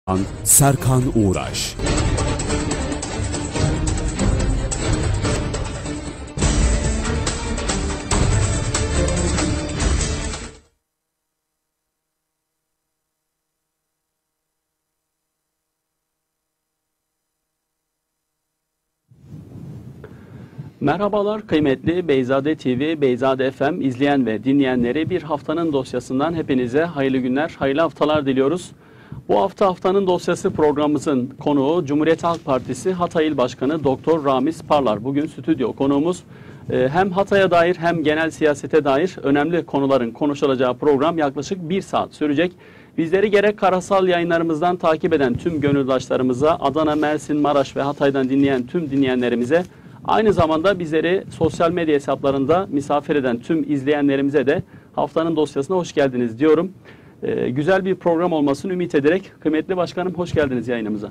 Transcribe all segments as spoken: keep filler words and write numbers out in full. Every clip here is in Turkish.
Serkan Uğraş. Merhabalar kıymetli Beyzade T V, Beyzade F M izleyen ve dinleyenleri, bir haftanın dosyasından hepinize hayırlı günler, hayırlı haftalar diliyoruz. Bu hafta haftanın dosyası programımızın konuğu Cumhuriyet Halk Partisi Hatay İl Başkanı Doktor Ramiz Parlar. Bugün stüdyo konuğumuz. Hem Hatay'a dair hem genel siyasete dair önemli konuların konuşulacağı program yaklaşık bir saat sürecek. Bizleri gerek karasal yayınlarımızdan takip eden tüm gönüldaşlarımıza, Adana, Mersin, Maraş ve Hatay'dan dinleyen tüm dinleyenlerimize, aynı zamanda bizleri sosyal medya hesaplarında misafir eden tüm izleyenlerimize de haftanın dosyasına hoş geldiniz diyorum. Ee, güzel bir program olmasını ümit ederek, kıymetli başkanım hoş geldiniz yayınımıza.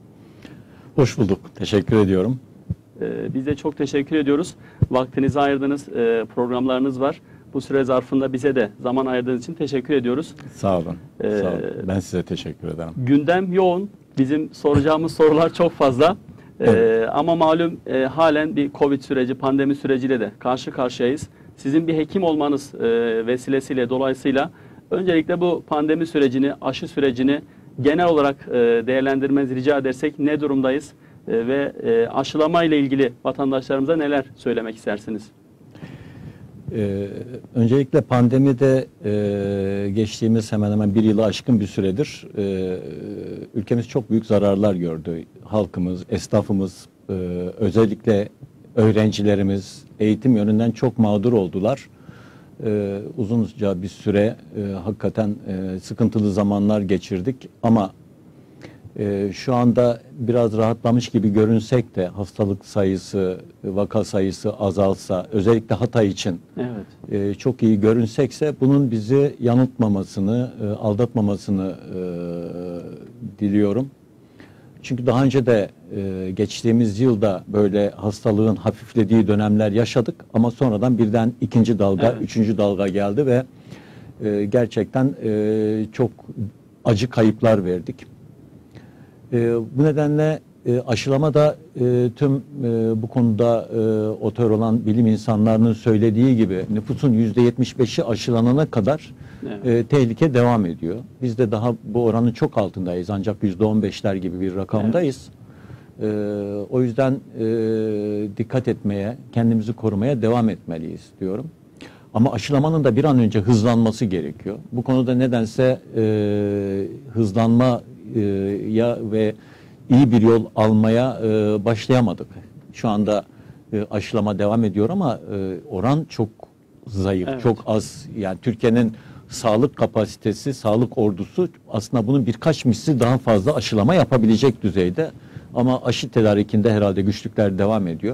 Hoş bulduk. Teşekkür ediyorum. Ee, biz de çok teşekkür ediyoruz. Vaktinizi ayırdığınız e, programlarınız var. Bu süre zarfında bize de zaman ayırdığınız için teşekkür ediyoruz. Sağ olun. Ee, Sağ olun. Ben size teşekkür ederim. Gündem yoğun. Bizim soracağımız sorular çok fazla. Evet. Ee, ama malum e, halen bir Covid süreci, pandemi süreciyle de karşı karşıyayız. Sizin bir hekim olmanız e, vesilesiyle, dolayısıyla öncelikle bu pandemi sürecini, aşı sürecini genel olarak e, değerlendirmenizi rica edersek ne durumdayız e, ve e, aşılama ile ilgili vatandaşlarımıza neler söylemek istersiniz? Ee, öncelikle pandemide e, geçtiğimiz hemen hemen bir yılı aşkın bir süredir e, ülkemiz çok büyük zararlar gördü. Halkımız, esnafımız, e, özellikle öğrencilerimiz eğitim yönünden çok mağdur oldular. E, uzunca bir süre e, hakikaten e, sıkıntılı zamanlar geçirdik ama e, şu anda biraz rahatlamış gibi görünsek de hastalık sayısı, vaka sayısı azalsa, özellikle Hatay için evet. e, çok iyi görünsekse bunun bizi yanıltmamasını, e, aldatmamasını e, diliyorum. Çünkü daha önce de e, geçtiğimiz yılda böyle hastalığın hafiflediği dönemler yaşadık ama sonradan birden ikinci dalga, evet. üçüncü dalga geldi ve e, gerçekten e, çok acı kayıplar verdik. E, bu nedenle e, aşılama da e, tüm e, bu konuda e, otor olan bilim insanlarının söylediği gibi nüfusun yüzde yetmiş beşi aşılanana kadar evet. e, tehlike devam ediyor. Biz de daha bu oranın çok altındayız, ancak yüzde on beşler gibi bir rakamdayız. Evet. E, o yüzden e, dikkat etmeye, kendimizi korumaya devam etmeliyiz diyorum. Ama aşılamanın da bir an önce hızlanması gerekiyor. Bu konuda nedense e, hızlanma e, ya ve iyi bir yol almaya e, başlayamadık. Şu anda e, aşılama devam ediyor ama e, oran çok zayıf, evet. çok az. Yani Türkiye'nin sağlık kapasitesi, sağlık ordusu aslında bunun birkaç misli daha fazla aşılama yapabilecek düzeyde. Ama aşı tedarikinde herhalde güçlükler devam ediyor.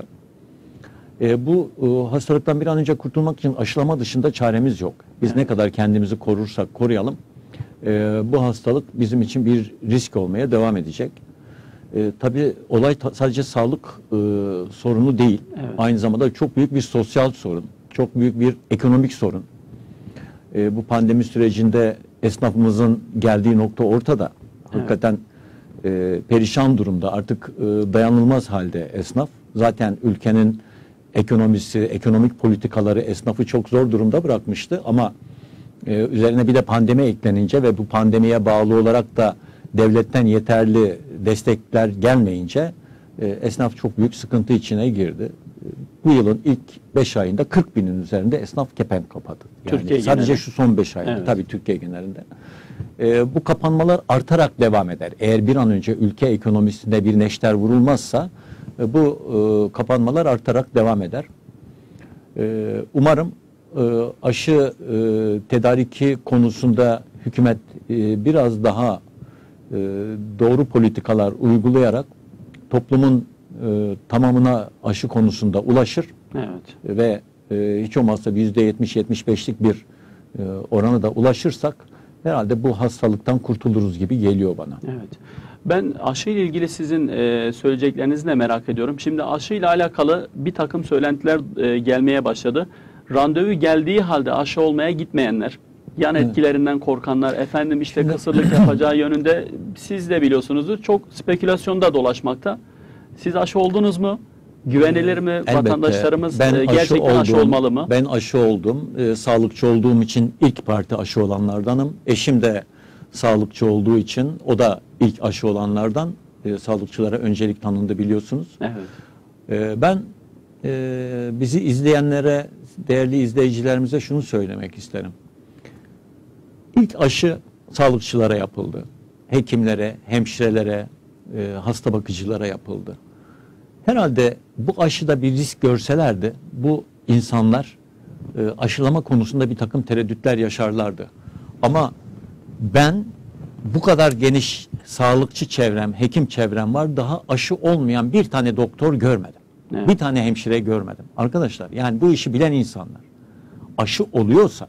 E, bu e, hastalıktan bir an önce kurtulmak için aşılama dışında çaremiz yok. Biz evet. ne kadar kendimizi korursak koruyalım, e, bu hastalık bizim için bir risk olmaya devam edecek. E, tabii olay ta sadece sağlık e, sorunu değil. Evet. Aynı zamanda çok büyük bir sosyal sorun, çok büyük bir ekonomik sorun. E, bu pandemi sürecinde esnafımızın geldiği nokta ortada. Evet. Hakikaten e, perişan durumda, artık e, dayanılmaz halde esnaf. Zaten ülkenin ekonomisi, ekonomik politikaları esnafı çok zor durumda bırakmıştı ama e, üzerine bir de pandemi eklenince ve bu pandemiye bağlı olarak da devletten yeterli destekler gelmeyince e, esnaf çok büyük sıkıntı içine girdi. Bu yılın ilk beş ayında kırk binin üzerinde esnaf kepenk kapadı. Yani Türkiye sadece genelinde. Şu son beş ayında, evet. tabii Türkiye genelinde. E, bu kapanmalar artarak devam eder. Eğer bir an önce ülke ekonomisinde bir neşter vurulmazsa e, bu e, kapanmalar artarak devam eder. E, umarım e, aşı e, tedariki konusunda hükümet e, biraz daha e, doğru politikalar uygulayarak toplumun e, tamamına aşı konusunda ulaşır. Evet. Ve e, hiç olmazsa yüzde yetmiş yetmiş beşlik bir e, orana da ulaşırsak herhalde bu hastalıktan kurtuluruz gibi geliyor bana. Evet. Ben aşı ile ilgili sizin e, söyleyeceklerinizi de merak ediyorum. Şimdi aşı ile alakalı bir takım söylentiler e, gelmeye başladı. Randevu geldiği halde aşı olmaya gitmeyenler, yan etkilerinden korkanlar, efendim işte kısırlık yapacağı yönünde, siz de biliyorsunuzdur, çok spekülasyonda dolaşmakta. Siz aşı oldunuz mu? Güvenilir mi? Elbette. Vatandaşlarımız Ben e, gerçekten aşı, aşı, oldum, olmalı mı? Ben aşı oldum. E, sağlıkçı olduğum için ilk parti aşı olanlardanım. Eşim de sağlıkçı olduğu için o da ilk aşı olanlardan. E, sağlıkçılara öncelik tanındı, biliyorsunuz. Evet. E, ben e, bizi izleyenlere, değerli izleyicilerimize şunu söylemek isterim. İlk aşı sağlıkçılara yapıldı. Hekimlere, hemşirelere, e, hasta bakıcılara yapıldı. Herhalde bu aşıda bir risk görselerdi, bu insanlar e, aşılama konusunda bir takım tereddütler yaşarlardı. Ama ben bu kadar geniş sağlıkçı çevrem, hekim çevrem var, daha aşı olmayan bir tane doktor görmedim. Evet. Bir tane hemşire görmedim. Arkadaşlar, yani bu işi bilen insanlar aşı oluyorsa,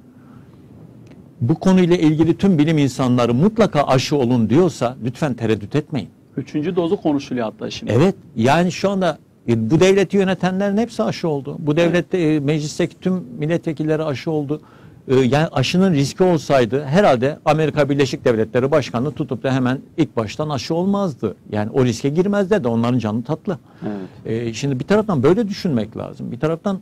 bu konuyla ilgili tüm bilim insanları mutlaka aşı olun diyorsa lütfen tereddüt etmeyin. Üçüncü dozu konuşuluyor hatta şimdi. Evet, yani şu anda e, bu devleti yönetenlerin hepsi aşı oldu. Bu devlette e, meclisteki tüm milletvekilleri aşı oldu. E, yani aşının riski olsaydı herhalde Amerika Birleşik Devletleri Başkanı tutup da hemen ilk baştan aşı olmazdı. Yani o riske girmezler de, onların canı tatlı. Evet. E, şimdi bir taraftan böyle düşünmek lazım. Bir taraftan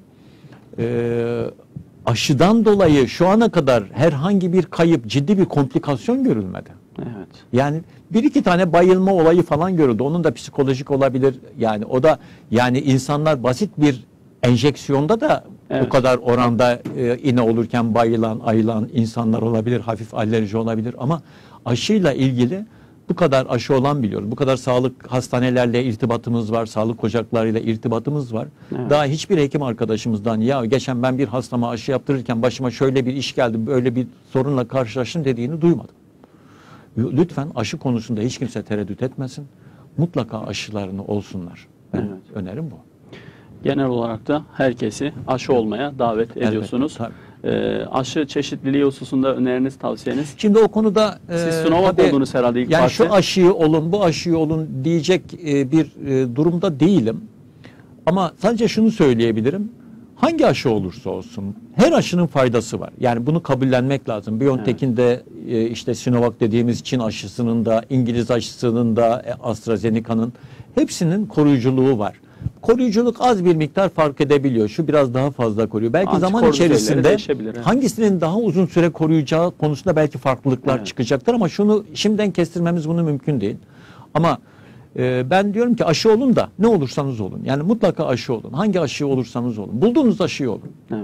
e, aşıdan dolayı şu ana kadar herhangi bir kayıp, ciddi bir komplikasyon görülmedi. Evet. Yani bir iki tane bayılma olayı falan görüldü. Onun da psikolojik olabilir. Yani o da, yani insanlar basit bir enjeksiyonda da Evet. o kadar oranda e, iğne olurken bayılan, ayılan insanlar olabilir. Hafif alerji olabilir. Ama aşıyla ilgili bu kadar aşı olan biliyoruz. Bu kadar sağlık hastanelerle irtibatımız var. Sağlık ocaklarıyla irtibatımız var. Evet. Daha hiçbir hekim arkadaşımızdan ya geçen ben bir hastama aşı yaptırırken başıma şöyle bir iş geldi, böyle bir sorunla karşılaştım dediğini duymadım. Lütfen aşı konusunda hiç kimse tereddüt etmesin. Mutlaka aşılarını olsunlar. Ben Evet. önerim bu. Genel olarak da herkesi aşı olmaya davet ediyorsunuz. Elbette, E, aşı çeşitliliği hususunda öneriniz, tavsiyeniz? Şimdi o konuda Siz e, Sinovac tabii, oldunuz herhalde ilk yani parti. şu aşıyı olun, bu aşıyı olun diyecek e, bir e, durumda değilim. Ama sadece şunu söyleyebilirim. Hangi aşı olursa olsun her aşının faydası var. Yani bunu kabullenmek lazım. BioNTech'in de e, işte Sinovac dediğimiz Çin aşısının da, İngiliz aşısının da, e, AstraZeneca'nın hepsinin koruyuculuğu var. Koruyuculuk az bir miktar fark edebiliyor. Şu biraz daha fazla koruyor. Belki Antikor zaman düzeyleri içerisinde değişebilir, evet. hangisinin daha uzun süre koruyacağı konusunda belki farklılıklar Evet. çıkacaktır. Ama şunu şimdiden kestirmemiz bunu mümkün değil. Ama e, ben diyorum ki aşı olun da ne olursanız olun. Yani mutlaka aşı olun. Hangi aşı olursanız olun. Bulduğunuz aşıyı olun. Evet.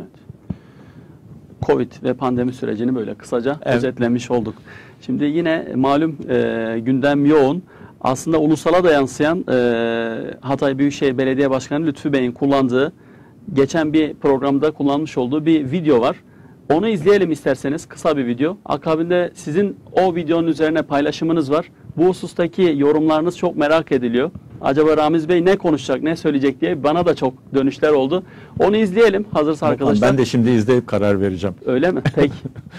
Covid ve pandemi sürecini böyle kısaca Evet. özetlemiş olduk. Şimdi yine malum e, gündem yoğun. Aslında ulusala da yansıyan e, Hatay Büyükşehir Belediye Başkanı Lütfü Bey'in kullandığı, geçen bir programda kullanmış olduğu bir video var. Onu izleyelim isterseniz, kısa bir video. Akabinde sizin o videonun üzerine paylaşımınız var. Bu husustaki yorumlarınız çok merak ediliyor. Acaba Ramiz Bey ne konuşacak, ne söyleyecek diye bana da çok dönüşler oldu. Onu izleyelim hazırsa arkadaşlar. Ben de şimdi izleyip karar vereceğim. Öyle mi? Peki.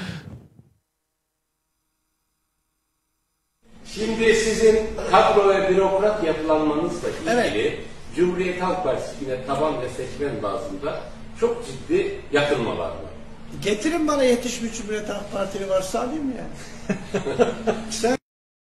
Şimdi sizin kadro ve bürokrat yapılanmanızla ilgili Evet. Cumhuriyet Halk Partisi yine taban ve seçmen bazında çok ciddi yakınmalar var. Getirin bana yetişmiş Cumhuriyet Halk Partili varsa alayım yani. Sen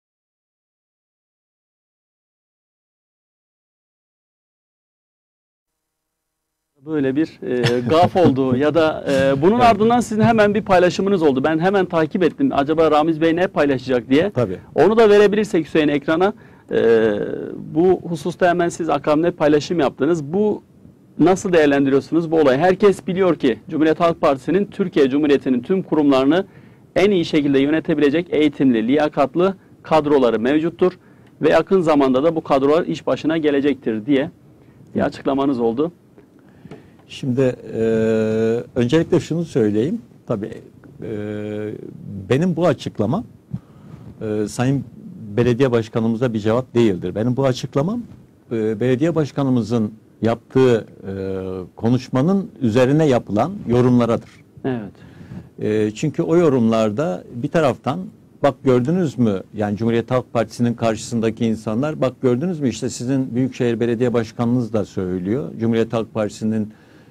Böyle bir e, gaf oldu ya da e, bunun ardından sizin hemen bir paylaşımınız oldu. Ben hemen takip ettim. Acaba Ramiz Bey ne paylaşacak diye. Tabii. Onu da verebilirsek Hüseyin ekrana. E, bu hususta hemen siz akabinde paylaşım yaptınız. Bu nasıl değerlendiriyorsunuz bu olayı? Herkes biliyor ki Cumhuriyet Halk Partisi'nin Türkiye Cumhuriyeti'nin tüm kurumlarını en iyi şekilde yönetebilecek eğitimli, liyakatlı kadroları mevcuttur. Ve yakın zamanda da bu kadrolar iş başına gelecektir diye bir açıklamanız oldu. Şimdi e, öncelikle şunu söyleyeyim. Tabii e, benim bu açıklamam e, Sayın Belediye Başkanımıza bir cevap değildir. Benim bu açıklamam e, Belediye Başkanımızın yaptığı e, konuşmanın üzerine yapılan yorumlaradır. Evet. E, çünkü o yorumlarda bir taraftan bak gördünüz mü, yani Cumhuriyet Halk Partisi'nin karşısındaki insanlar, bak gördünüz mü işte sizin Büyükşehir Belediye Başkanınız da söylüyor. Cumhuriyet Halk Partisi'nin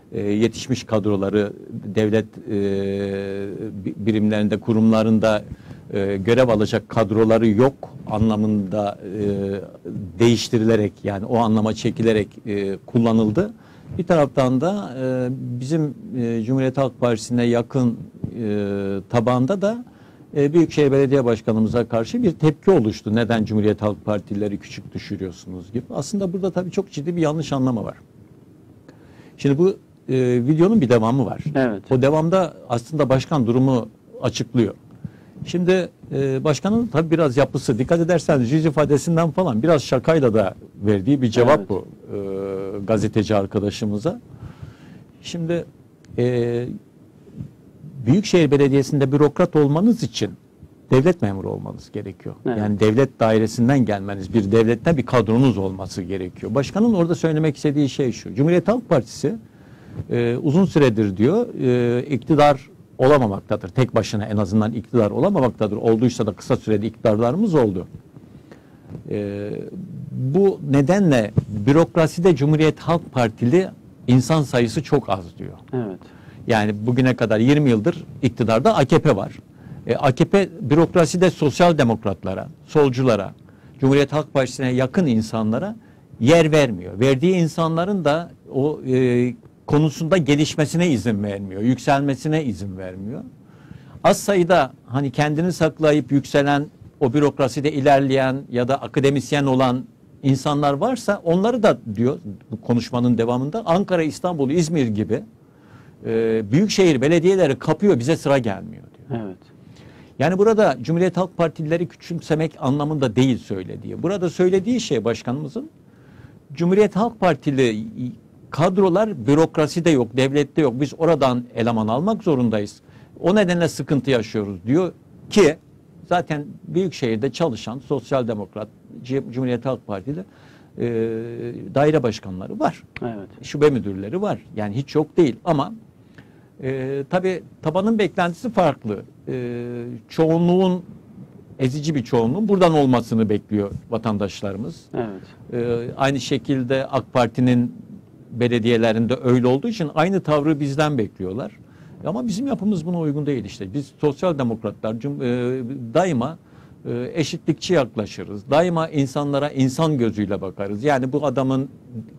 e, yetişmiş kadroları devlet e, birimlerinde, kurumlarında e, görev alacak kadroları yok anlamında e, değiştirilerek, yani o anlama çekilerek e, kullanıldı. Bir taraftan da e, bizim e, Cumhuriyet Halk Partisi'ne yakın e, tabanda da e, Büyükşehir Belediye Başkanımıza karşı bir tepki oluştu. Neden Cumhuriyet Halk Partilileri küçük düşürüyorsunuz gibi. Aslında burada tabii çok ciddi bir yanlış anlama var. Şimdi bu e, videonun bir devamı var. Evet. O devamda aslında başkan durumu açıklıyor. Şimdi e, başkanın tabii biraz yapısı, dikkat ederseniz yüz ifadesinden falan biraz şakayla da verdiği bir cevap Evet. bu e, gazeteci arkadaşımıza. Şimdi e, Büyükşehir Belediyesi'nde bürokrat olmanız için devlet memuru olmanız gerekiyor. Evet. Yani devlet dairesinden gelmeniz, bir devletten bir kadronuz olması gerekiyor. Başkanın orada söylemek istediği şey şu: Cumhuriyet Halk Partisi e, uzun süredir diyor e, iktidar olamamaktadır. Tek başına en azından iktidar olamamaktadır. Olduysa da kısa sürede iktidarlarımız oldu. Ee, bu nedenle bürokraside Cumhuriyet Halk Partili insan sayısı çok az diyor. Evet. Yani bugüne kadar yirmi yıldır iktidarda A K P var. E, A K P bürokraside sosyal demokratlara, solculara, Cumhuriyet Halk Partisi'ne yakın insanlara yer vermiyor. Verdiği insanların da o e, konusunda gelişmesine izin vermiyor, yükselmesine izin vermiyor. Az sayıda hani kendini saklayıp yükselen, o bürokraside ilerleyen ya da akademisyen olan insanlar varsa onları da diyor bu konuşmanın devamında Ankara, İstanbul, İzmir gibi e, büyükşehir belediyeleri kapıyor, bize sıra gelmiyor diyor. Evet. Yani burada Cumhuriyet Halk Partilileri küçümsemek anlamında değil söylediği. Burada söylediği şey başkanımızın, Cumhuriyet Halk Partili kadrolar bürokraside yok, devlette yok. Biz oradan eleman almak zorundayız. O nedenle sıkıntı yaşıyoruz diyor ki zaten Büyükşehir'de çalışan sosyal demokrat, Cumhuriyet Halk Partili e, daire başkanları var. Evet. Şube müdürleri var. Yani hiç yok değil ama e, tabii tabanın beklentisi farklı. E, çoğunluğun, ezici bir çoğunluğun buradan olmasını bekliyor vatandaşlarımız. Evet. E, aynı şekilde AK Parti'nin belediyelerinde öyle olduğu için aynı tavrı bizden bekliyorlar. Ama bizim yapımız buna uygun değil işte. Biz sosyal demokratlar e, daima e, eşitlikçi yaklaşırız. Daima insanlara insan gözüyle bakarız. Yani bu adamın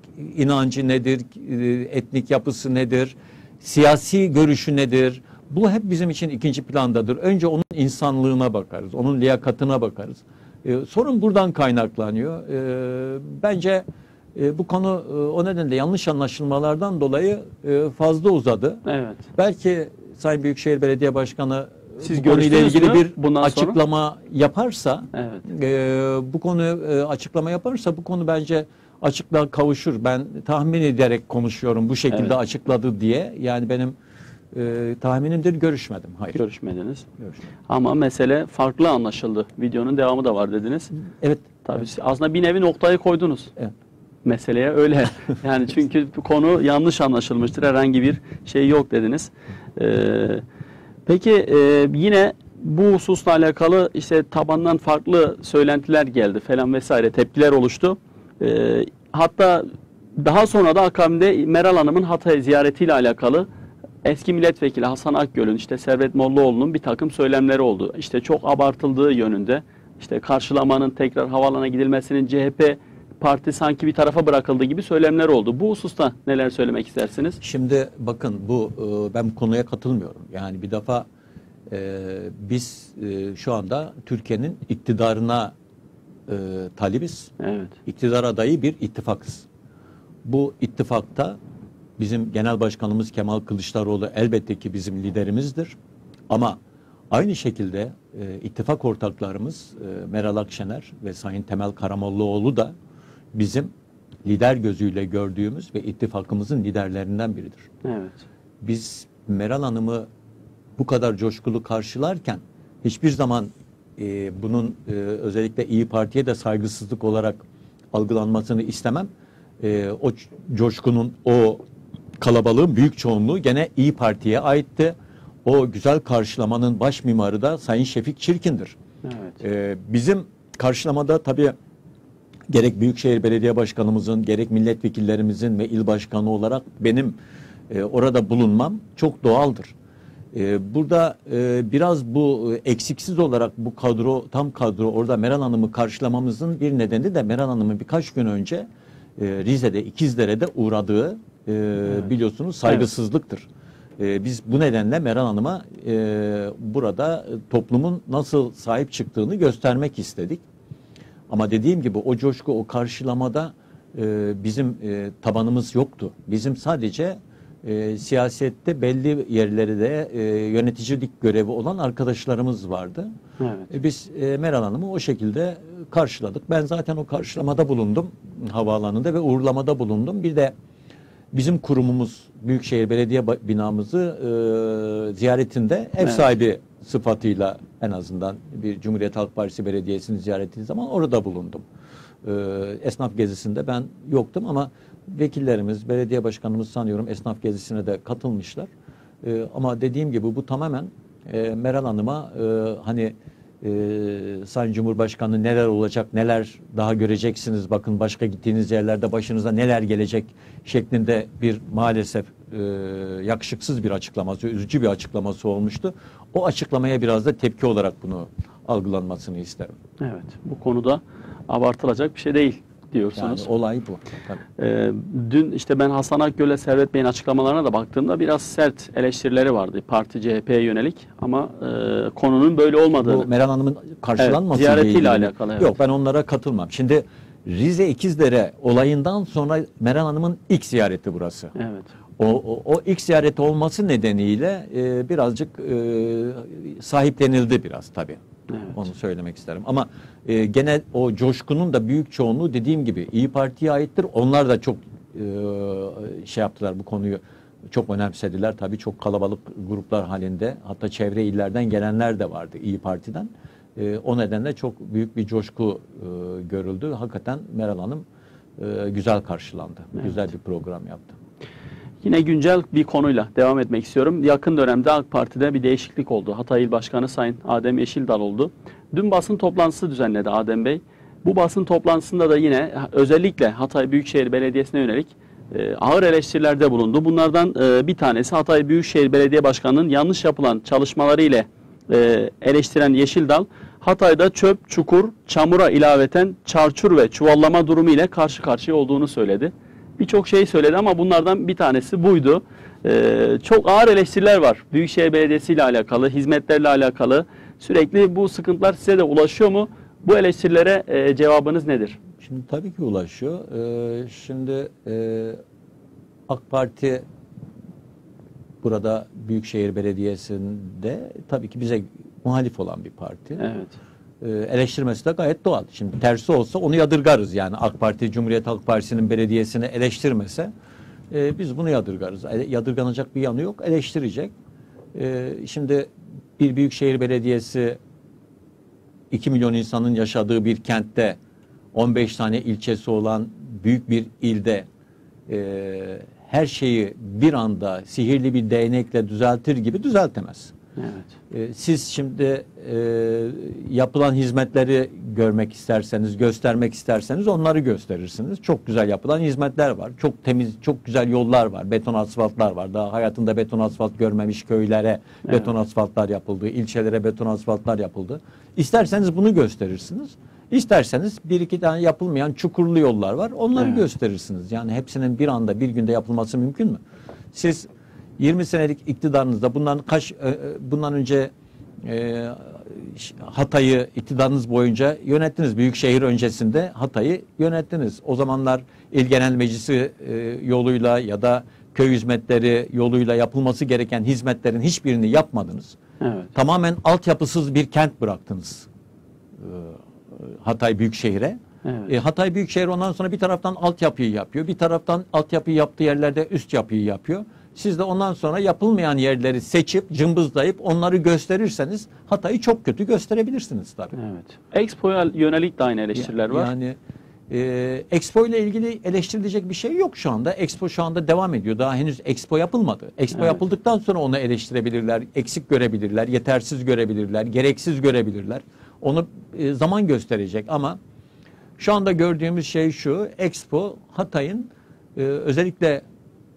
inancı nedir, e, etnik yapısı nedir, siyasi görüşü nedir? Bu hep bizim için ikinci plandadır. Önce onun insanlığına bakarız, onun liyakatına bakarız. E, sorun buradan kaynaklanıyor. E, bence E, bu konu e, o nedenle yanlış anlaşılmalardan dolayı e, fazla uzadı. Evet. Belki Sayın Büyükşehir Belediye Başkanı Siz bu konuyla görüştünüz ilgili mü bir bundan açıklama sonra? yaparsa, Evet. e, bu konu e, açıklama yaparsa bu konu bence açıklığa kavuşur. Ben tahmin ederek konuşuyorum bu şekilde Evet. açıkladı diye. Yani benim e, tahminimdir, görüşmedim. Hayır. Görüşmediniz. Görüşmedim. Ama mesele farklı anlaşıldı. Videonun devamı da var dediniz. Evet. Tabii siz aslında bir nevi noktayı koydunuz. Evet. Meseleye öyle. Yani çünkü bu konu yanlış anlaşılmıştır. Herhangi bir şey yok dediniz. Ee, peki e, yine bu hususla alakalı işte tabandan farklı söylentiler geldi falan vesaire, tepkiler oluştu. Ee, hatta daha sonra da akabinde Meral Hanım'ın Hatay ziyaretiyle alakalı eski milletvekili Hasan Akgöl'ün, işte Servet Mollaoğlu'nun bir takım söylemleri oldu. İşte çok abartıldığı yönünde, işte karşılamanın tekrar havalana gidilmesinin C H P parti sanki bir tarafa bırakıldığı gibi söylemler oldu. Bu hususta neler söylemek istersiniz? Şimdi bakın bu e, ben bu konuya katılmıyorum. Yani bir defa e, biz e, şu anda Türkiye'nin iktidarına e, talibiz. Evet. İktidar adayı bir ittifakız. Bu ittifakta bizim Genel Başkanımız Kemal Kılıçdaroğlu elbette ki bizim liderimizdir. Ama aynı şekilde e, ittifak ortaklarımız e, Meral Akşener ve Sayın Temel Karamollaoğlu da bizim lider gözüyle gördüğümüz ve ittifakımızın liderlerinden biridir. Evet. Biz Meral Hanım'ı bu kadar coşkulu karşılarken hiçbir zaman e, bunun e, özellikle İyi Parti'ye de saygısızlık olarak algılanmasını istemem. E, o coşkunun, o kalabalığın büyük çoğunluğu gene İyi Parti'ye aitti. O güzel karşılamanın baş mimarı da Sayın Şefik Çirkin'dir. Evet. E, bizim karşılamada tabii gerek Büyükşehir Belediye Başkanımızın, gerek milletvekillerimizin ve il başkanı olarak benim e, orada bulunmam çok doğaldır. E, burada e, biraz bu e, eksiksiz olarak bu kadro, tam kadro orada Meral Hanım'ı karşılamamızın bir nedeni de Meral Hanım'ın birkaç gün önce e, Rize'de, İkizdere'de uğradığı e, evet. biliyorsunuz saygısızlıktır. Evet. E, biz bu nedenle Meral Hanım'a e, burada toplumun nasıl sahip çıktığını göstermek istedik. Ama dediğim gibi o coşku, o karşılamada e, bizim e, tabanımız yoktu. Bizim sadece e, siyasette belli yerlerde de e, yöneticilik görevi olan arkadaşlarımız vardı. Evet. E, biz e, Meral Hanım'ı o şekilde karşıladık. Ben zaten o karşılamada bulundum havaalanında ve uğurlamada bulundum. Bir de bizim kurumumuz Büyükşehir Belediye binamızı e, ziyaretinde ev evet. sahibi sıfatıyla en azından bir Cumhuriyet Halk Partisi belediyesini ziyaret ettiği zaman orada bulundum. Ee, esnaf gezisinde ben yoktum ama vekillerimiz, belediye başkanımız sanıyorum esnaf gezisine de katılmışlar. Ee, ama dediğim gibi bu tamamen e, Meral Hanım'a e, hani e, Sayın Cumhurbaşkanı neler olacak, neler daha göreceksiniz, bakın başka gittiğiniz yerlerde başınıza neler gelecek şeklinde bir maalesef e, yakışıksız bir açıklaması, üzücü bir açıklaması olmuştu. O açıklamaya biraz da tepki olarak bunu algılanmasını isterim. Evet, bu konuda abartılacak bir şey değil diyorsunuz. Yani olay bu. Tabii. Ee, dün işte ben Hasan Akgöl'le Servet Bey'in açıklamalarına da baktığımda biraz sert eleştirileri vardı parti C H P'ye yönelik ama e, konunun böyle olmadığını. Bu Meral Hanım'ın karşılanması evet, ziyaretiyle alakalı. Evet. Yok, ben onlara katılmam. Şimdi Rize İkizdere olayından sonra Meral Hanım'ın ilk ziyareti burası. Evet. O, o, o ilk ziyareti olması nedeniyle e, birazcık e, sahiplenildi biraz tabii. Evet. Onu söylemek isterim. Ama e, gene o coşkunun da büyük çoğunluğu dediğim gibi İyi Parti'ye aittir. Onlar da çok e, şey yaptılar, bu konuyu çok önemsediler. Tabii çok kalabalık gruplar halinde, hatta çevre illerden gelenler de vardı İyi Parti'den. E, o nedenle çok büyük bir coşku e, görüldü. Hakikaten Meral Hanım e, güzel karşılandı. Evet. Güzel bir program yaptı. Yine güncel bir konuyla devam etmek istiyorum. Yakın dönemde AK Parti'de bir değişiklik oldu. Hatay İl Başkanı Sayın Adem Yeşildal oldu. Dün basın toplantısı düzenledi Adem Bey. Bu basın toplantısında da yine özellikle Hatay Büyükşehir Belediyesi'ne yönelik e, ağır eleştirilerde bulundu. Bunlardan e, bir tanesi Hatay Büyükşehir Belediye Başkanı'nın yanlış yapılan çalışmaları ile e, eleştiren Yeşildal, Hatay'da çöp, çukur, çamura ilaveten çarçur ve çuvallama durumu ile karşı karşıya olduğunu söyledi. Birçok şey söyledi ama bunlardan bir tanesi buydu. Ee, çok ağır eleştiriler var. Büyükşehir Belediyesi ile alakalı, hizmetlerle alakalı. Sürekli bu sıkıntılar size de ulaşıyor mu? Bu eleştirilere e, cevabınız nedir? Şimdi tabii ki ulaşıyor. Ee, şimdi e, AK Parti burada Büyükşehir Belediyesi'nde tabii ki bize muhalif olan bir parti. Evet. Eleştirmesi de gayet doğal. Şimdi tersi olsa onu yadırgarız yani. AK Parti, Cumhuriyet Halk Partisi'nin belediyesini eleştirmese e, biz bunu yadırgarız. Yadırganacak bir yanı yok. Eleştirecek. E, şimdi bir büyükşehir belediyesi iki milyon insanın yaşadığı bir kentte on beş tane ilçesi olan büyük bir ilde e, her şeyi bir anda sihirli bir değnekle düzeltir gibi düzeltemez. Evet. Siz şimdi e, yapılan hizmetleri görmek isterseniz, göstermek isterseniz onları gösterirsiniz. Çok güzel yapılan hizmetler var. Çok temiz, çok güzel yollar var. Beton asfaltlar var. Daha hayatında beton asfalt görmemiş köylere evet. beton asfaltlar yapıldı. İlçelere beton asfaltlar yapıldı. İsterseniz bunu gösterirsiniz. İsterseniz bir iki tane yapılmayan çukurlu yollar var. Onları evet. gösterirsiniz. Yani hepsinin bir anda bir günde yapılması mümkün mü? Siz yirmi senelik iktidarınızda bundan kaç bundan önce e, Hatay'ı iktidarınız boyunca yönettiniz. Büyükşehir öncesinde Hatay'ı yönettiniz. O zamanlar İl Genel Meclisi e, yoluyla ya da köy hizmetleri yoluyla yapılması gereken hizmetlerin hiçbirini yapmadınız. Evet. Tamamen altyapısız bir kent bıraktınız e, Hatay Büyükşehir'e. Evet. E, Hatay Büyükşehir ondan sonra bir taraftan altyapıyı yapıyor. Bir taraftan altyapıyı yaptığı yerlerde üst yapıyı yapıyor. Siz de ondan sonra yapılmayan yerleri seçip cımbızlayıp onları gösterirseniz Hatay'ı çok kötü gösterebilirsiniz tabii. Evet. Expo'ya yönelik de aynı eleştiriler var. Yani e, Expo ile ilgili eleştirilecek bir şey yok şu anda. Expo şu anda devam ediyor. Daha henüz Expo yapılmadı. Expo evet. yapıldıktan sonra onu eleştirebilirler, eksik görebilirler, yetersiz görebilirler, gereksiz görebilirler. Onu e, zaman gösterecek ama şu anda gördüğümüz şey şu: Expo Hatay'ın e, özellikle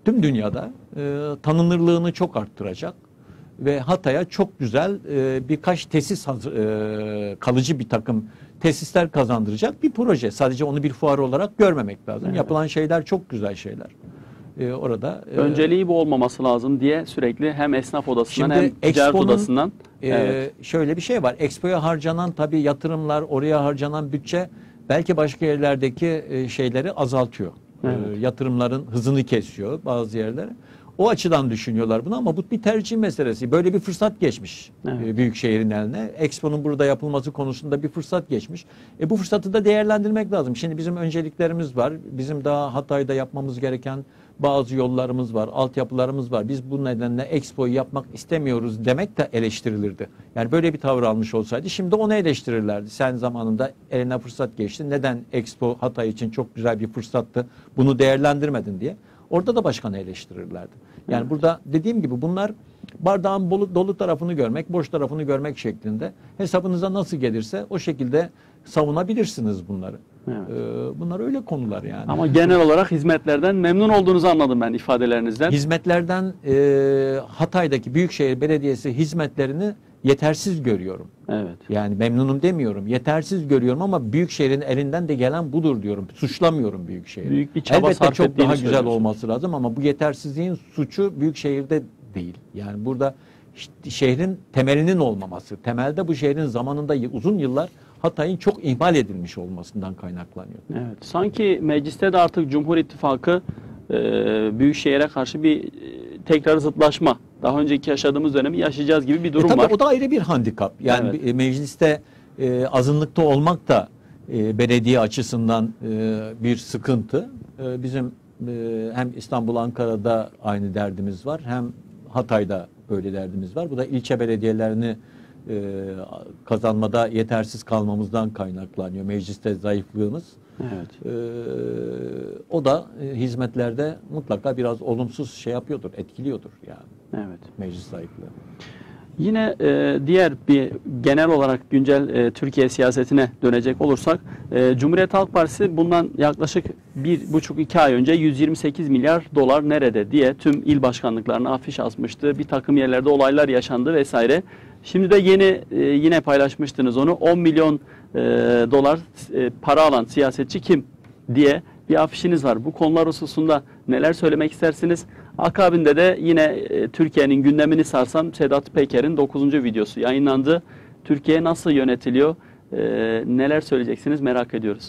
tüm dünyada e, tanınırlığını çok arttıracak ve Hatay'a çok güzel e, birkaç tesis hazır, e, kalıcı bir takım tesisler kazandıracak bir proje. Sadece onu bir fuar olarak görmemek lazım. Evet. Yapılan şeyler çok güzel şeyler. Ee, orada e, önceliği bu olmaması lazım diye sürekli hem esnaf odasından hem ticaret odasından. E, evet. Şöyle bir şey var. Expo'ya harcanan tabii yatırımlar, oraya harcanan bütçe belki başka yerlerdeki e, şeyleri azaltıyor. Evet. E, yatırımların hızını kesiyor bazı yerlere. O açıdan düşünüyorlar bunu ama bu bir tercih meselesi. Böyle bir fırsat geçmiş evet. e, Büyükşehir'in eline. Expo'nun burada yapılması konusunda bir fırsat geçmiş. E, bu fırsatı da değerlendirmek lazım. Şimdi bizim önceliklerimiz var. Bizim daha Hatay'da yapmamız gereken bazı yollarımız var, altyapılarımız var. Biz bu nedenle Expo'yu yapmak istemiyoruz demek de eleştirilirdi. Yani böyle bir tavır almış olsaydı şimdi onu eleştirirlerdi. Sen zamanında eline fırsat geçti. Neden Expo Hatay için çok güzel bir fırsattı, bunu değerlendirmedin diye. Orada da başkanı eleştirirlerdi. Yani evet. burada dediğim gibi bunlar bardağın dolu, dolu tarafını görmek, boş tarafını görmek şeklinde hesabınıza nasıl gelirse o şekilde savunabilirsiniz bunları. Evet. Ee, bunlar öyle konular yani. Ama genel olarak hizmetlerden memnun olduğunuzu anladım ben ifadelerinizden. Hizmetlerden e, Hatay'daki Büyükşehir Belediyesi hizmetlerini yetersiz görüyorum. Evet. Yani memnunum demiyorum. Yetersiz görüyorum ama Büyükşehir'in elinden de gelen budur diyorum. Suçlamıyorum Büyükşehir'i. Büyük bir çaba Elbette sarf çok daha güzel olması lazım ama bu yetersizliğin suçu Büyükşehir'de değil. Yani burada işte şehrin temelinin olmaması, temelde bu şehrin zamanında uzun yıllar Hatay'ın çok ihmal edilmiş olmasından kaynaklanıyor. Evet. Sanki mecliste de artık Cumhur İttifakı e, Büyükşehir'e karşı bir e, tekrar zıtlaşma, daha önceki yaşadığımız dönemi yaşayacağız gibi bir durum e, tabii var. O da ayrı bir handikap. Yani evet. mecliste e, azınlıkta olmak da e, belediye açısından e, bir sıkıntı. E, bizim e, hem İstanbul, Ankara'da aynı derdimiz var, hem Hatay'da böyle derdimiz var. Bu da ilçe belediyelerini e, kazanmada yetersiz kalmamızdan kaynaklanıyor. Mecliste zayıflığımız. Evet. E, o da e, hizmetlerde mutlaka biraz olumsuz şey yapıyordur, etkiliyordur yani. Evet. Meclis zayıflığı. Yine e, diğer bir genel olarak güncel e, Türkiye siyasetine dönecek olursak, e, Cumhuriyet Halk Partisi bundan yaklaşık bir buçuk iki ay önce yüz yirmi sekiz milyar dolar nerede diye tüm il başkanlıklarına afiş asmıştı. Bir takım yerlerde olaylar yaşandı vesaire. Şimdi de yeni e, yine paylaşmıştınız onu. on milyon e, dolar e, para alan siyasetçi kim diye bir afişiniz var. Bu konular hususunda neler söylemek istersiniz? Akabinde de yine e, Türkiye'nin gündemini sarsan Sedat Peker'in dokuzuncu videosu yayınlandı. Türkiye nasıl yönetiliyor? E, neler söyleyeceksiniz merak ediyoruz.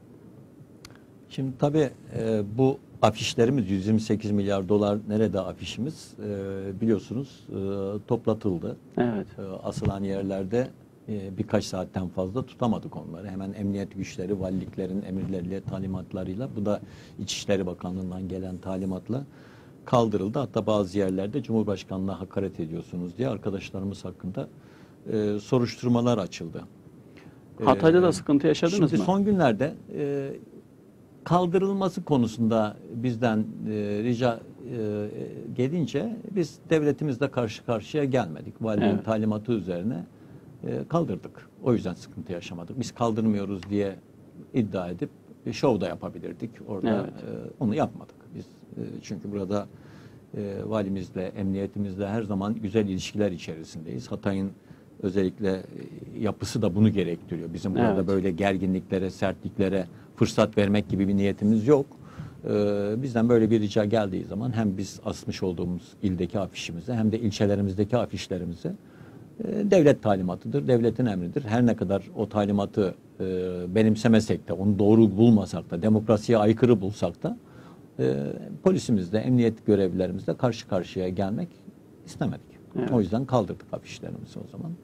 Şimdi tabii e, bu afişlerimiz yüz yirmi sekiz milyar dolar nerede afişimiz e, biliyorsunuz e, toplatıldı. Evet. E, asılan yerlerde e, birkaç saatten fazla tutamadık onları. Hemen emniyet güçleri, valiliklerin emirleriyle, talimatlarıyla, bu da İçişleri Bakanlığı'ndan gelen talimatla kaldırıldı. Hatta bazı yerlerde Cumhurbaşkanlığına hakaret ediyorsunuz diye arkadaşlarımız hakkında e, soruşturmalar açıldı. Hatay'da e, da sıkıntı yaşadınız şimdi mı? Şimdi son günlerde e, kaldırılması konusunda bizden e, rica e, gelince biz devletimizle karşı karşıya gelmedik. Valinin evet. talimatı üzerine e, kaldırdık. O yüzden sıkıntı yaşamadık. Biz kaldırmıyoruz diye iddia edip e, şov da yapabilirdik. Orada evet. e, onu yapmadık. Biz e, çünkü burada e, valimizle, emniyetimizle her zaman güzel ilişkiler içerisindeyiz. Hatay'ın özellikle e, yapısı da bunu gerektiriyor. Bizim burada evet. böyle gerginliklere, sertliklere fırsat vermek gibi bir niyetimiz yok. Ee, bizden böyle bir rica geldiği zaman hem biz asmış olduğumuz ildeki afişimizi hem de ilçelerimizdeki afişlerimizi e, devlet talimatıdır, devletin emridir. Her ne kadar o talimatı e, benimsemesek de, onu doğru bulmasak da, demokrasiye aykırı bulsak da e, polisimizle, emniyet görevlilerimizle karşı karşıya gelmek istemedik. Evet. O yüzden kaldırdık afişlerimizi o zaman.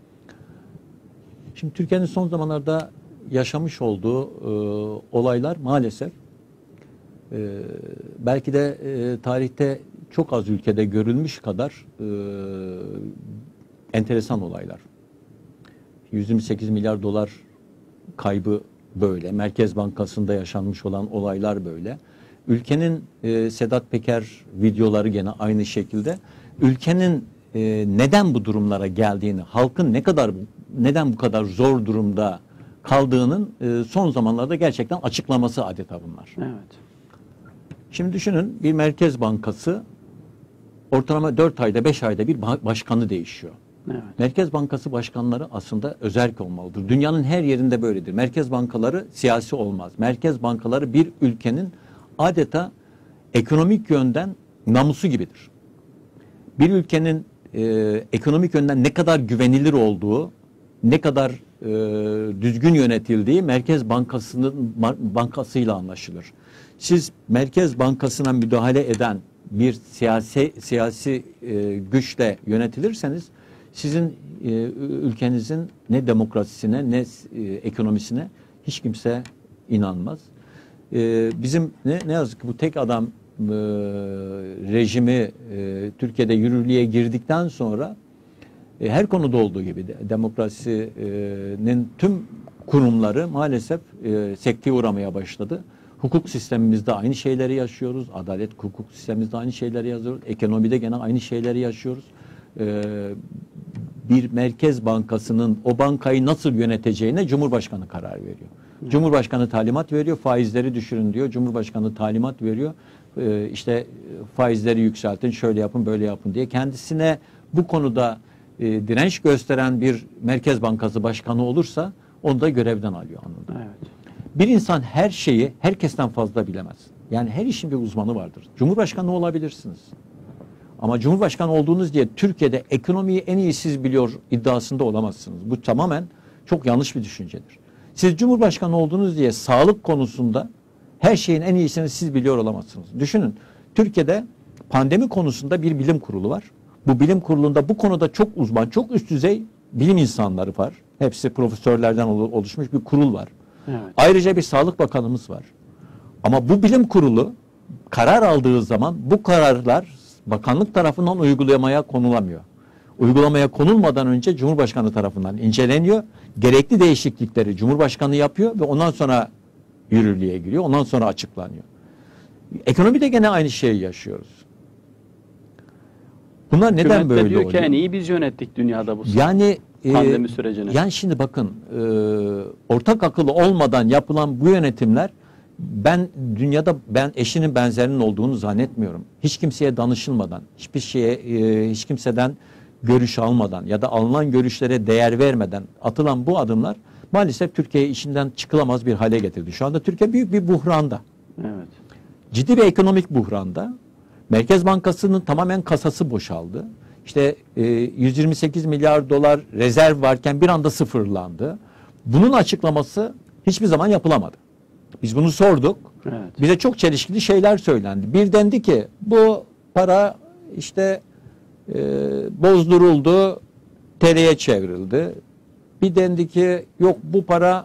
Şimdi Türkiye'nin son zamanlarda yaşamış olduğu e, olaylar maalesef e, belki de e, tarihte çok az ülkede görülmüş kadar e, enteresan olaylar. yüz yirmi sekiz milyar dolar kaybı böyle. Merkez Bankası'nda yaşanmış olan olaylar böyle. Ülkenin e, Sedat Peker videoları gene aynı şekilde. Ülkenin e, neden bu durumlara geldiğini, halkın ne kadar neden bu kadar zor durumda kaldığının e, son zamanlarda gerçekten açıklaması adeta bunlar. Evet. Şimdi düşünün, bir merkez bankası ortalama dört ayda beş ayda bir başkanı değişiyor. Evet. Merkez Bankası başkanları aslında özerk olmalıdır. Dünyanın her yerinde böyledir. Merkez bankaları siyasi olmaz. Merkez bankaları bir ülkenin adeta ekonomik yönden namusu gibidir. Bir ülkenin e, ekonomik yönden ne kadar güvenilir olduğu, ne kadar e, düzgün yönetildiği Merkez Bankası'nın bankasıyla anlaşılır. Siz Merkez Bankası'na müdahale eden bir siyasi siyasi e, güçle yönetilirseniz sizin e, ülkenizin ne demokrasisine ne e, ekonomisine hiç kimse inanmaz. E, bizim ne, ne yazık ki bu tek adam e, rejimi e, Türkiye'de yürürlüğe girdikten sonra e, her konuda olduğu gibi de, demokrasinin tüm kurumları maalesef e, sekteye uğramaya başladı. Hukuk sistemimizde aynı şeyleri yaşıyoruz. Adalet hukuk sistemimizde aynı şeyleri yaşıyoruz. Ekonomide gene aynı şeyleri yaşıyoruz. Ee, bir merkez bankasının o bankayı nasıl yöneteceğine Cumhurbaşkanı karar veriyor. Hı. Cumhurbaşkanı talimat veriyor. Faizleri düşürün diyor. Cumhurbaşkanı talimat veriyor. Ee, işte faizleri yükseltin, şöyle yapın, böyle yapın diye. Kendisine bu konuda e, direnç gösteren bir merkez bankası başkanı olursa onu da görevden alıyor anında. Evet. Bir insan her şeyi herkesten fazla bilemez. Yani her işin bir uzmanı vardır. Cumhurbaşkanı olabilirsiniz. Ama Cumhurbaşkanı olduğunuz diye Türkiye'de ekonomiyi en iyi siz biliyor iddiasında olamazsınız. Bu tamamen çok yanlış bir düşüncedir. Siz Cumhurbaşkanı olduğunuz diye sağlık konusunda her şeyin en iyisini siz biliyor olamazsınız. Düşünün, Türkiye'de pandemi konusunda bir bilim kurulu var. Bu bilim kurulunda bu konuda çok uzman, çok üst düzey bilim insanları var. Hepsi profesörlerden oluşmuş bir kurul var. Evet. Ayrıca bir Sağlık Bakanımız var. Ama bu bilim kurulu karar aldığı zaman bu kararlar bakanlık tarafından uygulamaya konulamıyor. Uygulamaya konulmadan önce Cumhurbaşkanı tarafından inceleniyor. Gerekli değişiklikleri Cumhurbaşkanı yapıyor ve ondan sonra yürürlüğe giriyor. Ondan sonra açıklanıyor. Ekonomide gene aynı şeyi yaşıyoruz. Bunlar neden Hükümet böyle diyor oluyor? ki en iyi biz yönettik dünyada bu yani pandemi e, sürecini. Yani şimdi bakın e, ortak akıl olmadan yapılan bu yönetimler, ben dünyada ben eşinin benzerinin olduğunu zannetmiyorum. Hiç kimseye danışılmadan, hiçbir şeye e, hiç kimseden görüş almadan ya da alınan görüşlere değer vermeden atılan bu adımlar maalesef Türkiye'yi içinden çıkılamaz bir hale getirdi. Şu anda Türkiye büyük bir buhranda. Evet. Ciddi bir ekonomik buhranda. Merkez Bankası'nın tamamen kasası boşaldı. İşte e, yüz yirmi sekiz milyar dolar rezerv varken bir anda sıfırlandı. Bunun açıklaması hiçbir zaman yapılamadı. Biz bunu sorduk. Evet. Bize çok çelişkili şeyler söylendi. Bir dendi ki bu para işte e, bozduruldu, T L'ye çevrildi. Bir dendi ki yok bu para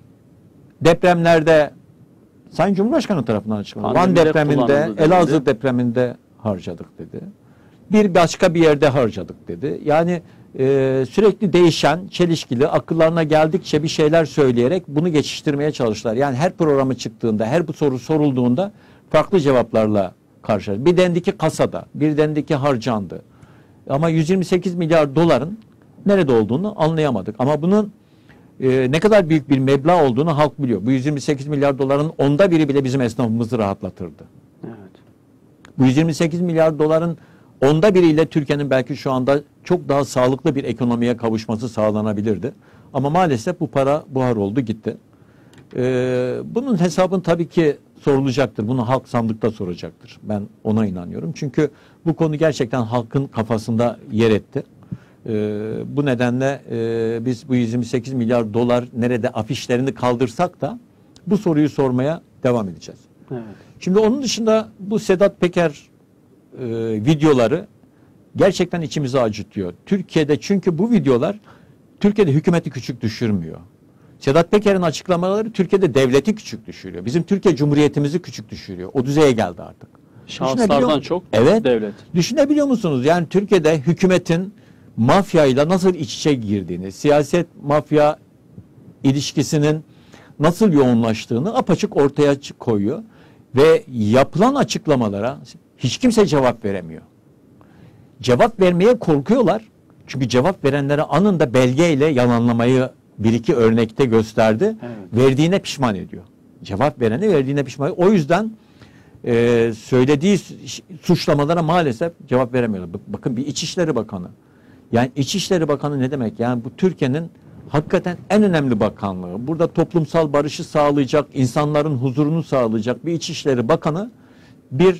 depremlerde Sayın Cumhurbaşkanı tarafından açıklandı. Van depreminde, Elazığ depreminde harcadık dedi. Bir başka bir yerde harcadık dedi. Yani e, sürekli değişen, çelişkili, akıllarına geldikçe bir şeyler söyleyerek bunu geçiştirmeye çalıştılar. Yani her programı çıktığında, her bu soru sorulduğunda farklı cevaplarla karşılaştılar. Bir dendi ki kasada, bir dendi ki harcandı. Ama yüz yirmi sekiz milyar doların nerede olduğunu anlayamadık. Ama bunun e, ne kadar büyük bir meblağ olduğunu halk biliyor. Bu yüz yirmi sekiz milyar doların onda biri bile bizim esnafımızı rahatlatırdı. Evet. Bu yüz yirmi sekiz milyar doların onda biriyle Türkiye'nin belki şu anda çok daha sağlıklı bir ekonomiye kavuşması sağlanabilirdi. Ama maalesef bu para buhar oldu gitti. Ee, bunun hesabını tabii ki sorulacaktır. Bunu halk sandıkta soracaktır. Ben ona inanıyorum. Çünkü bu konu gerçekten halkın kafasında yer etti. Ee, bu nedenle e, biz bu yüz yirmi sekiz milyar dolar nerede afişlerini kaldırsak da bu soruyu sormaya devam edeceğiz. Evet. Şimdi onun dışında bu Sedat Peker e, videoları gerçekten içimizi acıtıyor. Türkiye'de çünkü bu videolar Türkiye'de hükümeti küçük düşürmüyor. Sedat Peker'in açıklamaları Türkiye'de devleti küçük düşürüyor. Bizim Türkiye Cumhuriyetimizi küçük düşürüyor. O düzeye geldi artık. Şahıslardan çok evet, devlet. Düşünebiliyor musunuz? Yani Türkiye'de hükümetin mafyayla nasıl iç içe girdiğini, siyaset mafya ilişkisinin nasıl yoğunlaştığını apaçık ortaya koyuyor. Ve yapılan açıklamalara hiç kimse cevap veremiyor. Cevap vermeye korkuyorlar. Çünkü cevap verenlere anında belgeyle yalanlamayı bir iki örnekte gösterdi. Evet. Verdiğine pişman ediyor. Cevap verene verdiğine pişman ediyor. O yüzden e, söylediği suçlamalara maalesef cevap veremiyorlar. Bakın bir İçişleri Bakanı. Yani İçişleri Bakanı ne demek? Yani bu Türkiye'nin hakikaten en önemli bakanlığı. Burada toplumsal barışı sağlayacak, insanların huzurunu sağlayacak bir İçişleri Bakanı bir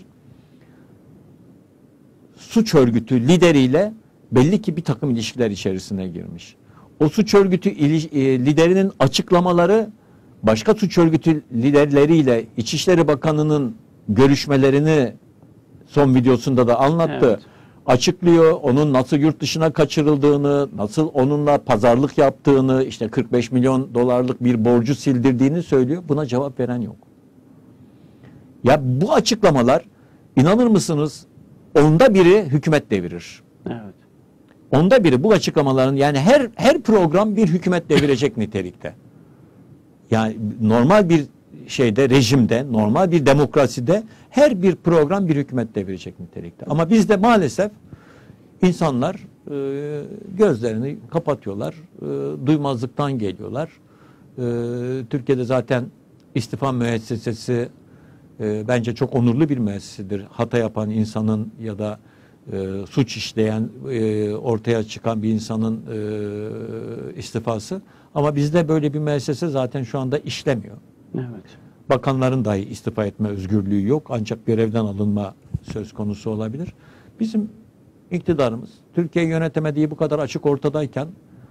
suç örgütü lideriyle belli ki bir takım ilişkiler içerisine girmiş. O suç örgütü liderinin açıklamaları başka suç örgütü liderleriyle İçişleri Bakanı'nın görüşmelerini son videosunda da anlattı. Evet. Açıklıyor. Onun nasıl yurt dışına kaçırıldığını, nasıl onunla pazarlık yaptığını, işte kırk beş milyon dolarlık bir borcu sildirdiğini söylüyor. Buna cevap veren yok. Ya bu açıklamalar, inanır mısınız, onda biri hükümet devirir. Evet. Onda biri bu açıklamaların, yani her her program bir hükümet devirecek nitelikte. Yani normal bir şeyde, rejimde, normal bir demokraside her bir program bir hükümet devirecek nitelikte. Ama bizde maalesef insanlar e, gözlerini kapatıyorlar, e, duymazlıktan geliyorlar. E, Türkiye'de zaten istifa müessesesi e, bence çok onurlu bir müessesedir. Hata yapan insanın ya da e, suç işleyen, e, ortaya çıkan bir insanın e, istifası. Ama bizde böyle bir müessese zaten şu anda işlemiyor. Evet. Bakanların dahi istifa etme özgürlüğü yok. Ancak görevden alınma söz konusu olabilir. Bizim iktidarımız Türkiye'yi yönetemediği bu kadar açık ortadayken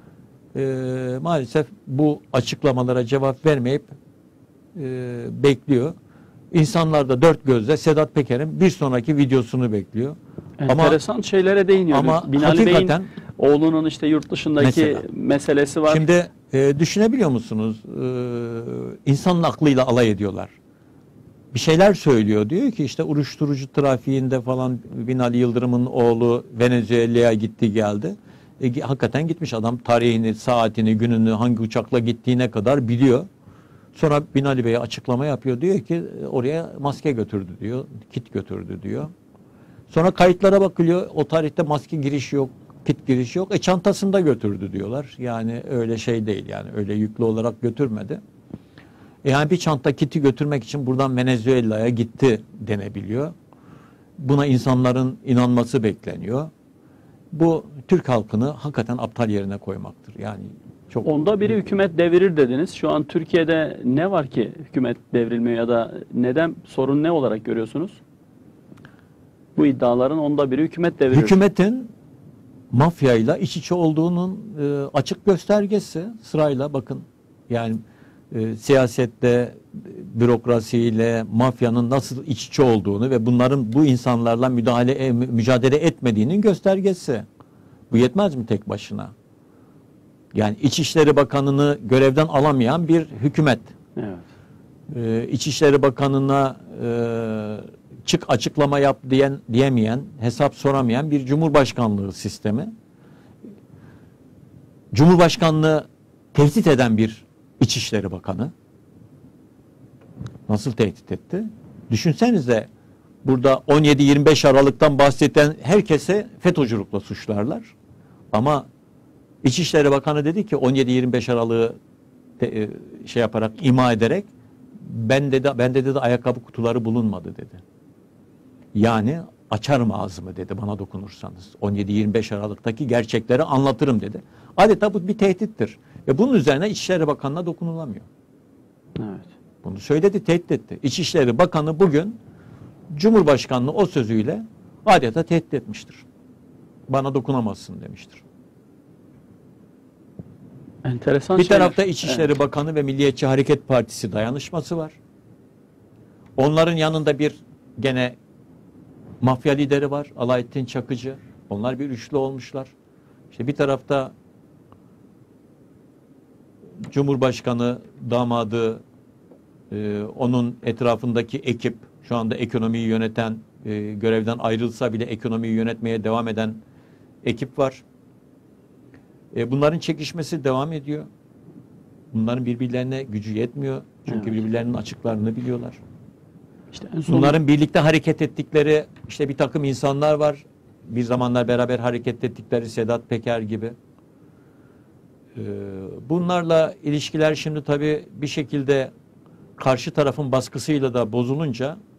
e, maalesef bu açıklamalara cevap vermeyip e, bekliyor. İnsanlar da dört gözle Sedat Peker'in bir sonraki videosunu bekliyor. Enteresan ama, şeylere değiniyor. Ama Binali Bey'in hakikaten oğlunun işte yurt dışındaki mesela, meselesi var. Şimdi e, düşünebiliyor musunuz? E, insanın aklıyla alay ediyorlar. Bir şeyler söylüyor. Diyor ki işte uyuşturucu trafiğinde falan Binali Yıldırım'ın oğlu Venezuela'ya gitti geldi. E, hakikaten gitmiş adam, tarihini, saatini, gününü, hangi uçakla gittiğine kadar biliyor. Sonra Binali Bey'e açıklama yapıyor. Diyor ki oraya maske götürdü diyor. Kit götürdü diyor. Sonra kayıtlara bakılıyor. O tarihte maske girişi yok, kit girişi yok. E çantasında götürdü diyorlar. Yani öyle şey değil, yani öyle yüklü olarak götürmedi. E yani bir çanta kiti götürmek için buradan Venezuela'ya gitti denebiliyor. Buna insanların inanması bekleniyor. Bu Türk halkını hakikaten aptal yerine koymaktır. Yani çok... Onda biri hükümet devirir dediniz. Şu an Türkiye'de ne var ki hükümet devrilmiyor ya da neden, sorun ne olarak görüyorsunuz? Bu iddiaların onda biri hükümet devirir. Hükümetin mafyayla iç içe olduğunun e, açık göstergesi sırayla bakın. Yani e, siyasette, bürokrasiyle mafyanın nasıl iç içe olduğunu ve bunların bu insanlarla müdahale e, mücadele etmediğinin göstergesi. Bu yetmez mi tek başına? Yani İçişleri Bakanı'nı görevden alamayan bir hükümet. Evet. Ee, İçişleri Bakanı'na e, çık açıklama yap diyen diyemeyen, hesap soramayan bir Cumhurbaşkanlığı sistemi. Cumhurbaşkanlığı tehdit eden bir İçişleri Bakanı. Nasıl tehdit etti? Düşünsenize, burada on yedi yirmi beş Aralık'tan bahseden herkese FETÖ'cülükle suçlarlar. Ama İçişleri Bakanı dedi ki on yedi yirmi beş Aralık'ı de, şey yaparak, ima ederek ben dedi, ben dedi de ayakkabı kutuları bulunmadı dedi. Yani açarım ağzımı dedi bana dokunursanız. on yedi yirmi beş Aralık'taki gerçekleri anlatırım dedi. Adeta bu bir tehdittir. Ve bunun üzerine İçişleri Bakanı'na dokunulamıyor. Evet. Bunu söyledi, tehdit etti. İçişleri Bakanı bugün Cumhurbaşkanlığı o sözüyle adeta tehdit etmiştir. Bana dokunamazsın demiştir. Enteresan Bir şeyler. tarafta İçişleri Evet. Bakanı ve Milliyetçi Hareket Partisi dayanışması var. Onların yanında bir gene mafya lideri var, Alaaddin Çakıcı. Onlar bir üçlü olmuşlar. İşte bir tarafta Cumhurbaşkanı damadı, e, onun etrafındaki ekip, şu anda ekonomiyi yöneten, e, görevden ayrılsa bile ekonomiyi yönetmeye devam eden ekip var. E, bunların çekişmesi devam ediyor. Bunların birbirlerine gücü yetmiyor. Çünkü Evet. birbirlerinin açıklarını biliyorlar. İşte en son... Bunların birlikte hareket ettikleri işte bir takım insanlar var. Bir zamanlar beraber hareket ettikleri Sedat Peker gibi. Ee, bunlarla ilişkiler şimdi tabii bir şekilde karşı tarafın baskısıyla da bozulunca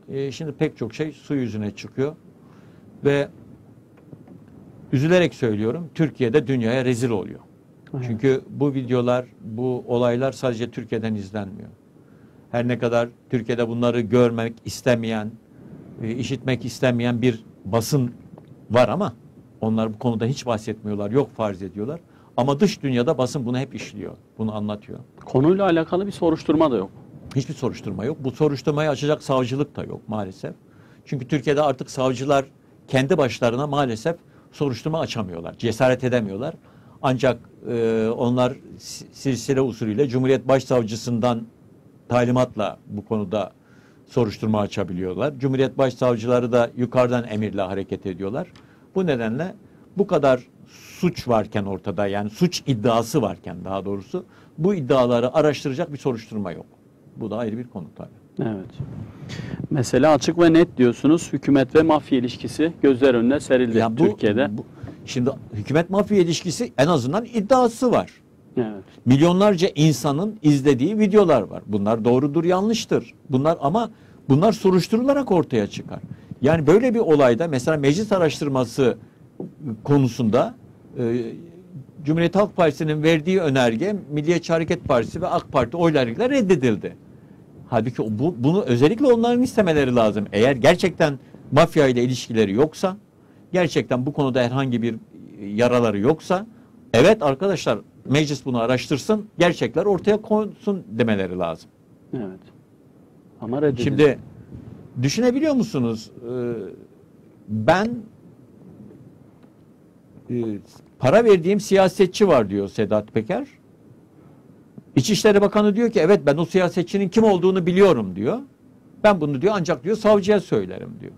e, şimdi pek çok şey su yüzüne çıkıyor ve üzülerek söylüyorum, Türkiye'de dünyaya rezil oluyor. Evet. Çünkü bu videolar, bu olaylar sadece Türkiye'den izlenmiyor. Her ne kadar Türkiye'de bunları görmek istemeyen, e, işitmek istemeyen bir basın var ama onlar bu konuda hiç bahsetmiyorlar, yok farz ediyorlar. Ama dış dünyada basın bunu hep işliyor, bunu anlatıyor. Konuyla alakalı bir soruşturma da yok. Hiçbir soruşturma yok. Bu soruşturmayı açacak savcılık da yok maalesef. Çünkü Türkiye'de artık savcılar kendi başlarına maalesef soruşturma açamıyorlar, cesaret edemiyorlar. Ancak e, onlar silsile usulüyle Cumhuriyet Başsavcısından talimatla bu konuda soruşturma açabiliyorlar. Cumhuriyet Başsavcıları da yukarıdan emirle hareket ediyorlar. Bu nedenle bu kadar suç varken ortada, yani suç iddiası varken daha doğrusu, bu iddiaları araştıracak bir soruşturma yok. Bu da ayrı bir konu tabii. Evet. Mesela açık ve net diyorsunuz, hükümet ve mafya ilişkisi gözler önüne serildi Yani bu, Türkiye'de. Bu, şimdi hükümet mafya ilişkisi en azından iddiası var. Evet. Milyonlarca insanın izlediği videolar var. Bunlar doğrudur, yanlıştır. Bunlar ama bunlar soruşturularak ortaya çıkar. Yani böyle bir olayda mesela meclis araştırması konusunda e, Cumhuriyet Halk Partisi'nin verdiği önerge Milliyetçi Hareket Partisi ve AK Parti oylarıyla reddedildi. Halbuki bu, bunu özellikle onların istemeleri lazım. Eğer gerçekten mafya ile ilişkileri yoksa, gerçekten bu konuda herhangi bir yaraları yoksa, evet arkadaşlar meclis bunu araştırsın, gerçekler ortaya konsun demeleri lazım. Evet. Ama reddedildi. Şimdi düşünebiliyor musunuz? Ee, ben e, para verdiğim siyasetçi var diyor Sedat Peker. İçişleri Bakanı diyor ki evet ben o siyasetçinin kim olduğunu biliyorum diyor. Ben bunu diyor ancak diyor savcıya söylerim diyor.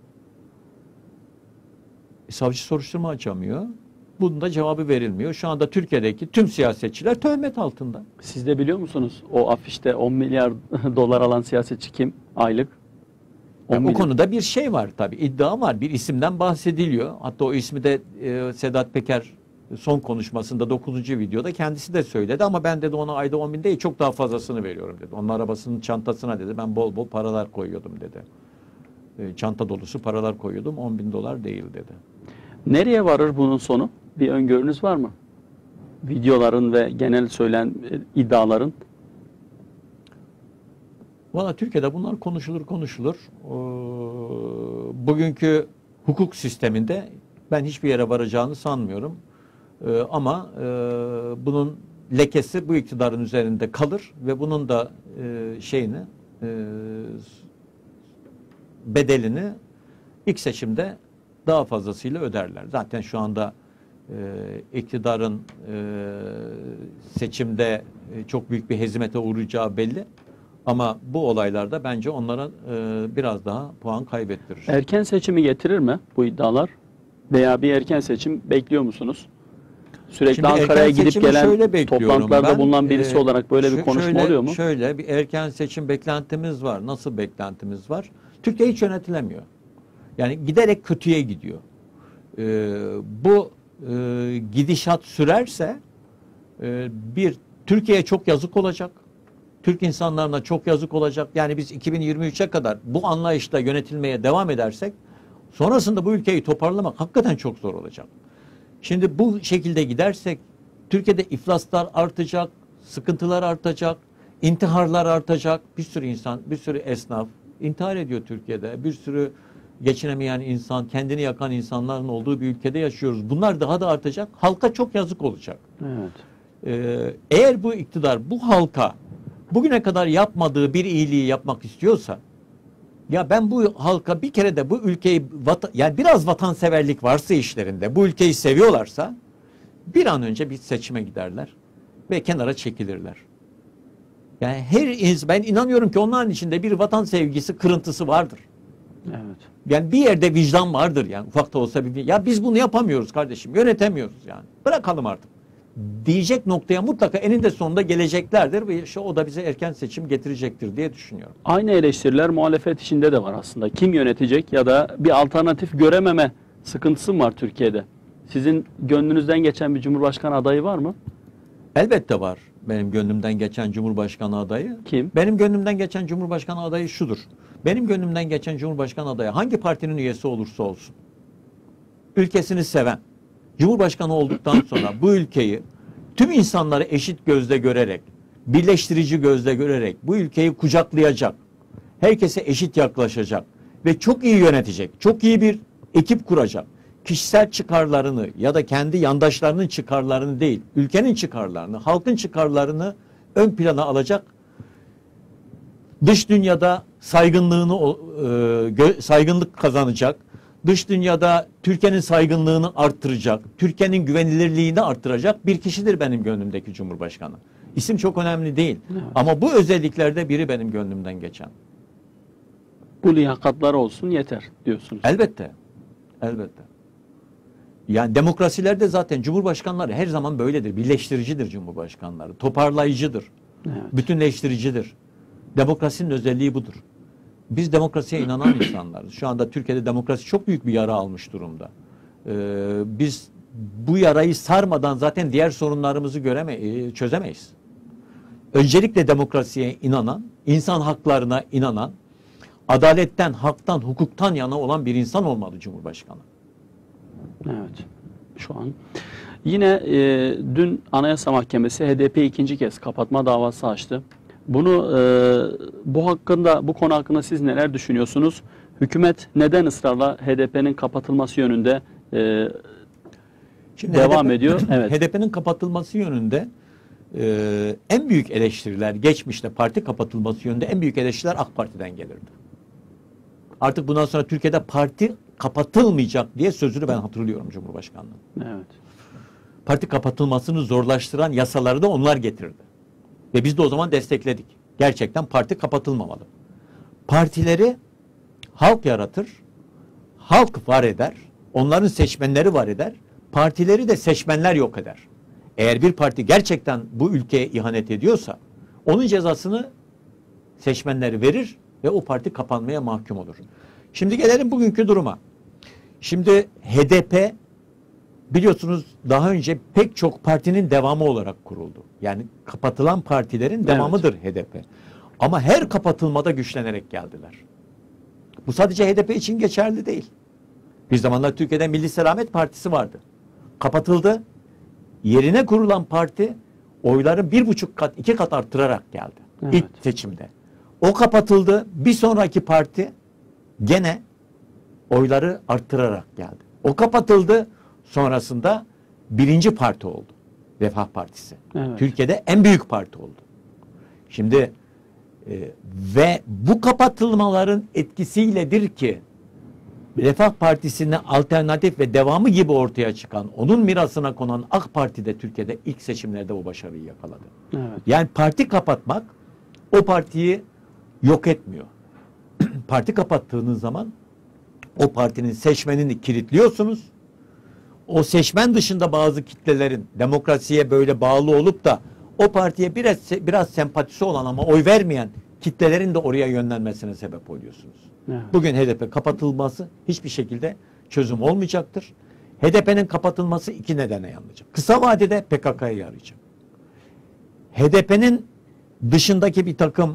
E, savcı soruşturma açamıyor. Bunun da cevabı verilmiyor. Şu anda Türkiye'deki tüm siyasetçiler töhmet altında. Siz de biliyor musunuz o afişte on milyar dolar alan siyasetçi kim aylık? Yani o konuda bir şey var tabii, iddia var. Bir isimden bahsediliyor. Hatta o ismi de e, Sedat Peker son konuşmasında dokuzuncu videoda kendisi de söyledi ama ben dedi ona ayda on bin değil çok daha fazlasını veriyorum dedi. Onun arabasının çantasına dedi ben bol bol paralar koyuyordum dedi. E, çanta dolusu paralar koyuyordum, on bin dolar değil dedi. Nereye varır bunun sonu? Bir öngörünüz var mı? Videoların ve genel söylen iddiaların. Valla Türkiye'de bunlar konuşulur konuşulur. Ee, bugünkü hukuk sisteminde ben hiçbir yere varacağını sanmıyorum. Ee, ama e, bunun lekesi bu iktidarın üzerinde kalır ve bunun da e, şeyini e, bedelini ilk seçimde daha fazlasıyla öderler. Zaten şu anda e, iktidarın e, seçimde e, çok büyük bir hezimete uğrayacağı belli. Ama bu olaylarda bence onlara e, biraz daha puan kaybettirir. Erken seçimi getirir mi bu iddialar? Veya bir erken seçim bekliyor musunuz? Sürekli Şimdi Ankara'ya gidip gelen, toplantılarda ben. bulunan birisi e, olarak böyle bir şö- konuşma şöyle, oluyor mu? Şöyle bir erken seçim beklentimiz var. Nasıl beklentimiz var? Türkiye hiç yönetilemiyor. Yani giderek kötüye gidiyor. E, bu e, gidişat sürerse e, bir Türkiye'ye çok yazık olacak. Türk insanlarına çok yazık olacak. Yani biz iki bin yirmi üçe kadar bu anlayışla yönetilmeye devam edersek sonrasında bu ülkeyi toparlamak hakikaten çok zor olacak. Şimdi bu şekilde gidersek Türkiye'de iflaslar artacak, sıkıntılar artacak, intiharlar artacak. Bir sürü insan, bir sürü esnaf intihar ediyor Türkiye'de. Bir sürü geçinemeyen insan, kendini yakan insanların olduğu bir ülkede yaşıyoruz. Bunlar daha da artacak. Halka çok yazık olacak. Evet. Ee, eğer bu iktidar bu halka bugüne kadar yapmadığı bir iyiliği yapmak istiyorsa, ya ben bu halka bir kere de bu ülkeyi vata, yani biraz vatanseverlik varsa işlerinde, bu ülkeyi seviyorlarsa bir an önce bir seçime giderler ve kenara çekilirler. Yani her insan, ben inanıyorum ki onların içinde bir vatan sevgisi kırıntısı vardır. Evet. Yani bir yerde vicdan vardır yani ufak da olsa bir, ya biz bunu yapamıyoruz kardeşim, yönetemiyoruz yani. Bırakalım artık diyecek noktaya mutlaka eninde sonunda geleceklerdir ve işte o da bize erken seçim getirecektir diye düşünüyorum. Aynı eleştiriler muhalefet içinde de var aslında. Kim yönetecek ya da bir alternatif görememe sıkıntısı mı var Türkiye'de? Sizin gönlünüzden geçen bir Cumhurbaşkanı adayı var mı? Elbette var benim gönlümden geçen Cumhurbaşkanı adayı. Kim? Benim gönlümden geçen Cumhurbaşkanı adayı şudur. Benim gönlümden geçen Cumhurbaşkanı adayı hangi partinin üyesi olursa olsun, ülkesini seven, Cumhurbaşkanı olduktan sonra bu ülkeyi tüm insanları eşit gözle görerek, birleştirici gözle görerek bu ülkeyi kucaklayacak, herkese eşit yaklaşacak ve çok iyi yönetecek, çok iyi bir ekip kuracak. Kişisel çıkarlarını ya da kendi yandaşlarının çıkarlarını değil, ülkenin çıkarlarını, halkın çıkarlarını ön plana alacak, dış dünyada saygınlığını e, saygınlık kazanacak, dış dünyada Türkiye'nin saygınlığını arttıracak, Türkiye'nin güvenilirliğini arttıracak bir kişidir benim gönlümdeki Cumhurbaşkanı. İsim çok önemli değil. Evet. Ama bu özelliklerde biri benim gönlümden geçen. Bu liyakatlar olsun yeter diyorsunuz. Elbette. Elbette. Yani demokrasilerde zaten cumhurbaşkanları her zaman böyledir. Birleştiricidir cumhurbaşkanları. Toparlayıcıdır. Evet. Bütünleştiricidir. Demokrasinin özelliği budur. Biz demokrasiye inanan insanlarız. Şu anda Türkiye'de demokrasi çok büyük bir yara almış durumda. Ee, biz bu yarayı sarmadan zaten diğer sorunlarımızı göreme çözemeyiz. Öncelikle demokrasiye inanan, insan haklarına inanan, adaletten, haktan, hukuktan yana olan bir insan olmalı Cumhurbaşkanı. Evet. Şu an. Yine e, dün Anayasa Mahkemesi H D P ikinci kez kapatma davası açtı. Bunu e, bu hakkında, bu konu hakkında siz neler düşünüyorsunuz? Hükümet neden ısrarla H D P'nin kapatılması yönünde e, Şimdi devam H D P, ediyor? Evet. H D P'nin kapatılması yönünde e, en büyük eleştiriler, geçmişte parti kapatılması yönünde en büyük eleştiriler AK Parti'den gelirdi. Artık bundan sonra Türkiye'de parti kapatılmayacak diye sözünü ben hatırlıyorum Cumhurbaşkanlığı. Evet. Parti kapatılmasını zorlaştıran yasaları da onlar getirdi. Ve biz de o zaman destekledik. Gerçekten parti kapatılmamalı. Partileri halk yaratır, halk var eder, onların seçmenleri var eder, partileri de seçmenler yok eder. Eğer bir parti gerçekten bu ülkeye ihanet ediyorsa, onun cezasını seçmenleri verir ve o parti kapanmaya mahkum olur. Şimdi gelelim bugünkü duruma. Şimdi H D P biliyorsunuz daha önce pek çok partinin devamı olarak kuruldu. Yani kapatılan partilerin devamıdır evet. H D P. Ama her kapatılmada güçlenerek geldiler. Bu sadece H D P için geçerli değil. Bir zamanlar Türkiye'de Milli Selamet Partisi vardı. Kapatıldı. Yerine kurulan parti oyları bir buçuk kat, iki kat arttırarak geldi. Evet. İlk seçimde. O kapatıldı. Bir sonraki parti gene oyları arttırarak geldi. O kapatıldı. Sonrasında birinci parti oldu. Refah Partisi. Evet. Türkiye'de en büyük parti oldu. Şimdi e, ve bu kapatılmaların etkisiyledir ki Refah Partisi'ne alternatif ve devamı gibi ortaya çıkan, onun mirasına konan AK Parti de Türkiye'de ilk seçimlerde o başarıyı yakaladı. Evet. Yani parti kapatmak o partiyi yok etmiyor. Parti kapattığınız zaman o partinin seçmenini kilitliyorsunuz. O seçmen dışında bazı kitlelerin demokrasiye böyle bağlı olup da o partiye biraz biraz sempatisi olan ama oy vermeyen kitlelerin de oraya yönlenmesine sebep oluyorsunuz. Evet. Bugün H D P kapatılması hiçbir şekilde çözüm olmayacaktır. H D P'nin kapatılması iki nedene yarayacak. Kısa vadede P K K'ya yarayacak. H D P'nin dışındaki bir takım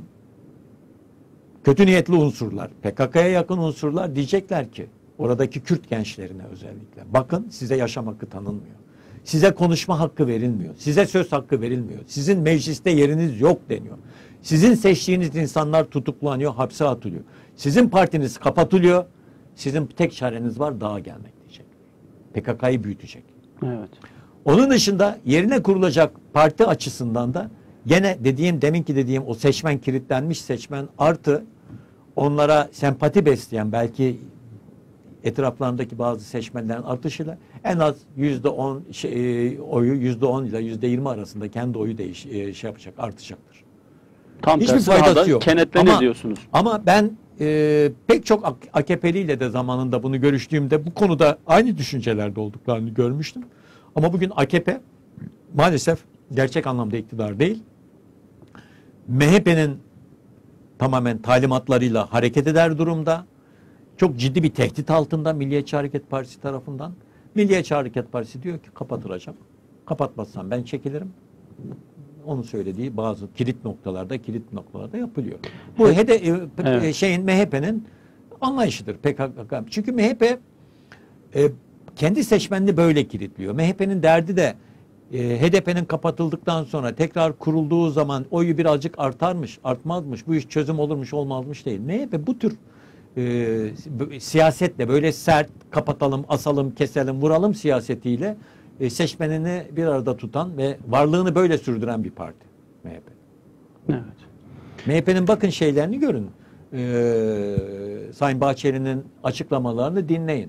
kötü niyetli unsurlar, P K K'ya yakın unsurlar diyecekler ki oradaki Kürt gençlerine özellikle bakın size yaşam hakkı tanınmıyor. Size konuşma hakkı verilmiyor. Size söz hakkı verilmiyor. Sizin mecliste yeriniz yok deniyor. Sizin seçtiğiniz insanlar tutuklanıyor, hapse atılıyor. Sizin partiniz kapatılıyor. Sizin tek çareniz var dağa gelmek diyecek. P K K'yı büyütecek. Evet. Onun dışında yerine kurulacak parti açısından da gene dediğim deminki dediğim o seçmen kilitlenmiş seçmen artı onlara sempati besleyen belki etraflarındaki bazı seçmenlerin artışıyla en az yüzde on şey, oyu yüzde on ile yüzde yirmi arasında kendi oyu değiş e, şey yapacak, artacaktır. Tam hiçbir faydası yok. Kenetlenir diyorsunuz. Ama ben e, pek çok A K P'liyle de zamanında bunu görüştüğümde bu konuda aynı düşüncelerde olduklarını görmüştüm. Ama bugün A K P maalesef gerçek anlamda iktidar değil. M H P'nin tamamen talimatlarıyla hareket eder durumda. Çok ciddi bir tehdit altında Milliyetçi Hareket Partisi tarafından. Milliyetçi Hareket Partisi diyor ki kapatılacak. Kapatmazsam ben çekilirim. onun söylediği bazı kilit noktalarda kilit noktalarda yapılıyor. Bu H D P, evet. şeyin M H P'nin anlayışıdır P K K. Çünkü M H P e, kendi seçmenini böyle kilitliyor. M H P'nin derdi de e, H D P'nin kapatıldıktan sonra tekrar kurulduğu zaman oyu birazcık artarmış, artmazmış, bu iş çözüm olurmuş, olmazmış değil. M H P bu tür e, siyasetle böyle sert kapatalım, asalım, keselim, vuralım siyasetiyle e, seçmenini bir arada tutan ve varlığını böyle sürdüren bir parti M H P. Evet. M H P'nin bakın şeylerini görün. Ee, Sayın Bahçeli'nin açıklamalarını dinleyin.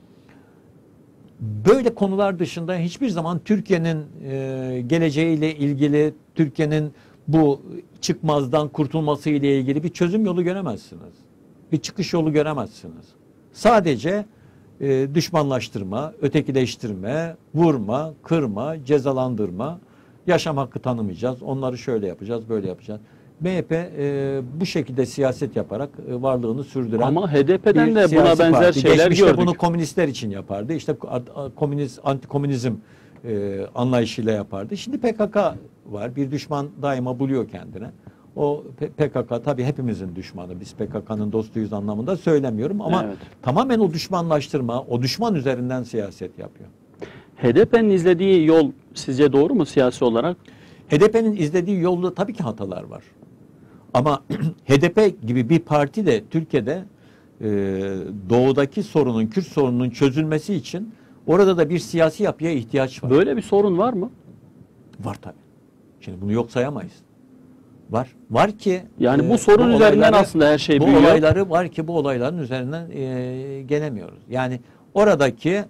Böyle konular dışında hiçbir zaman Türkiye'nin e, geleceğiyle ilgili, Türkiye'nin bu çıkmazdan kurtulması ile ilgili bir çözüm yolu göremezsiniz. Bir çıkış yolu göremezsiniz. Sadece e, düşmanlaştırma, ötekileştirme, vurma, kırma, cezalandırma, yaşam hakkı tanımayacağız, onları şöyle yapacağız, böyle yapacağız. M H P e, bu şekilde siyaset yaparak e, varlığını sürdüren ama H D P'den bir de buna siyasi benzer parti. şeyler Geçmişte gördük. bunu komünistler için yapardı. İşte komünist, antikomünizm e, anlayışıyla yapardı. Şimdi P K K var. Bir düşman daima buluyor kendine. O P K K tabii hepimizin düşmanı. Biz P K K'nın dostuyuz anlamında söylemiyorum ama Evet. tamamen o düşmanlaştırma, o düşman üzerinden siyaset yapıyor. H D P'nin izlediği yol sizce doğru mu siyasi olarak? H D P'nin izlediği yolda tabii ki hatalar var. Ama H D P gibi bir parti de Türkiye'de e, doğudaki sorunun, Kürt sorununun çözülmesi için orada da bir siyasi yapıya ihtiyaç var. Böyle bir sorun var mı? Var tabii. Şimdi bunu yok sayamayız. Var. Var ki Yani bu e, sorun üzerinden olayları- aslında her şey bu büyüyor. olayları var ki bu olayların üzerinden e, gelemiyoruz. Yani oradaki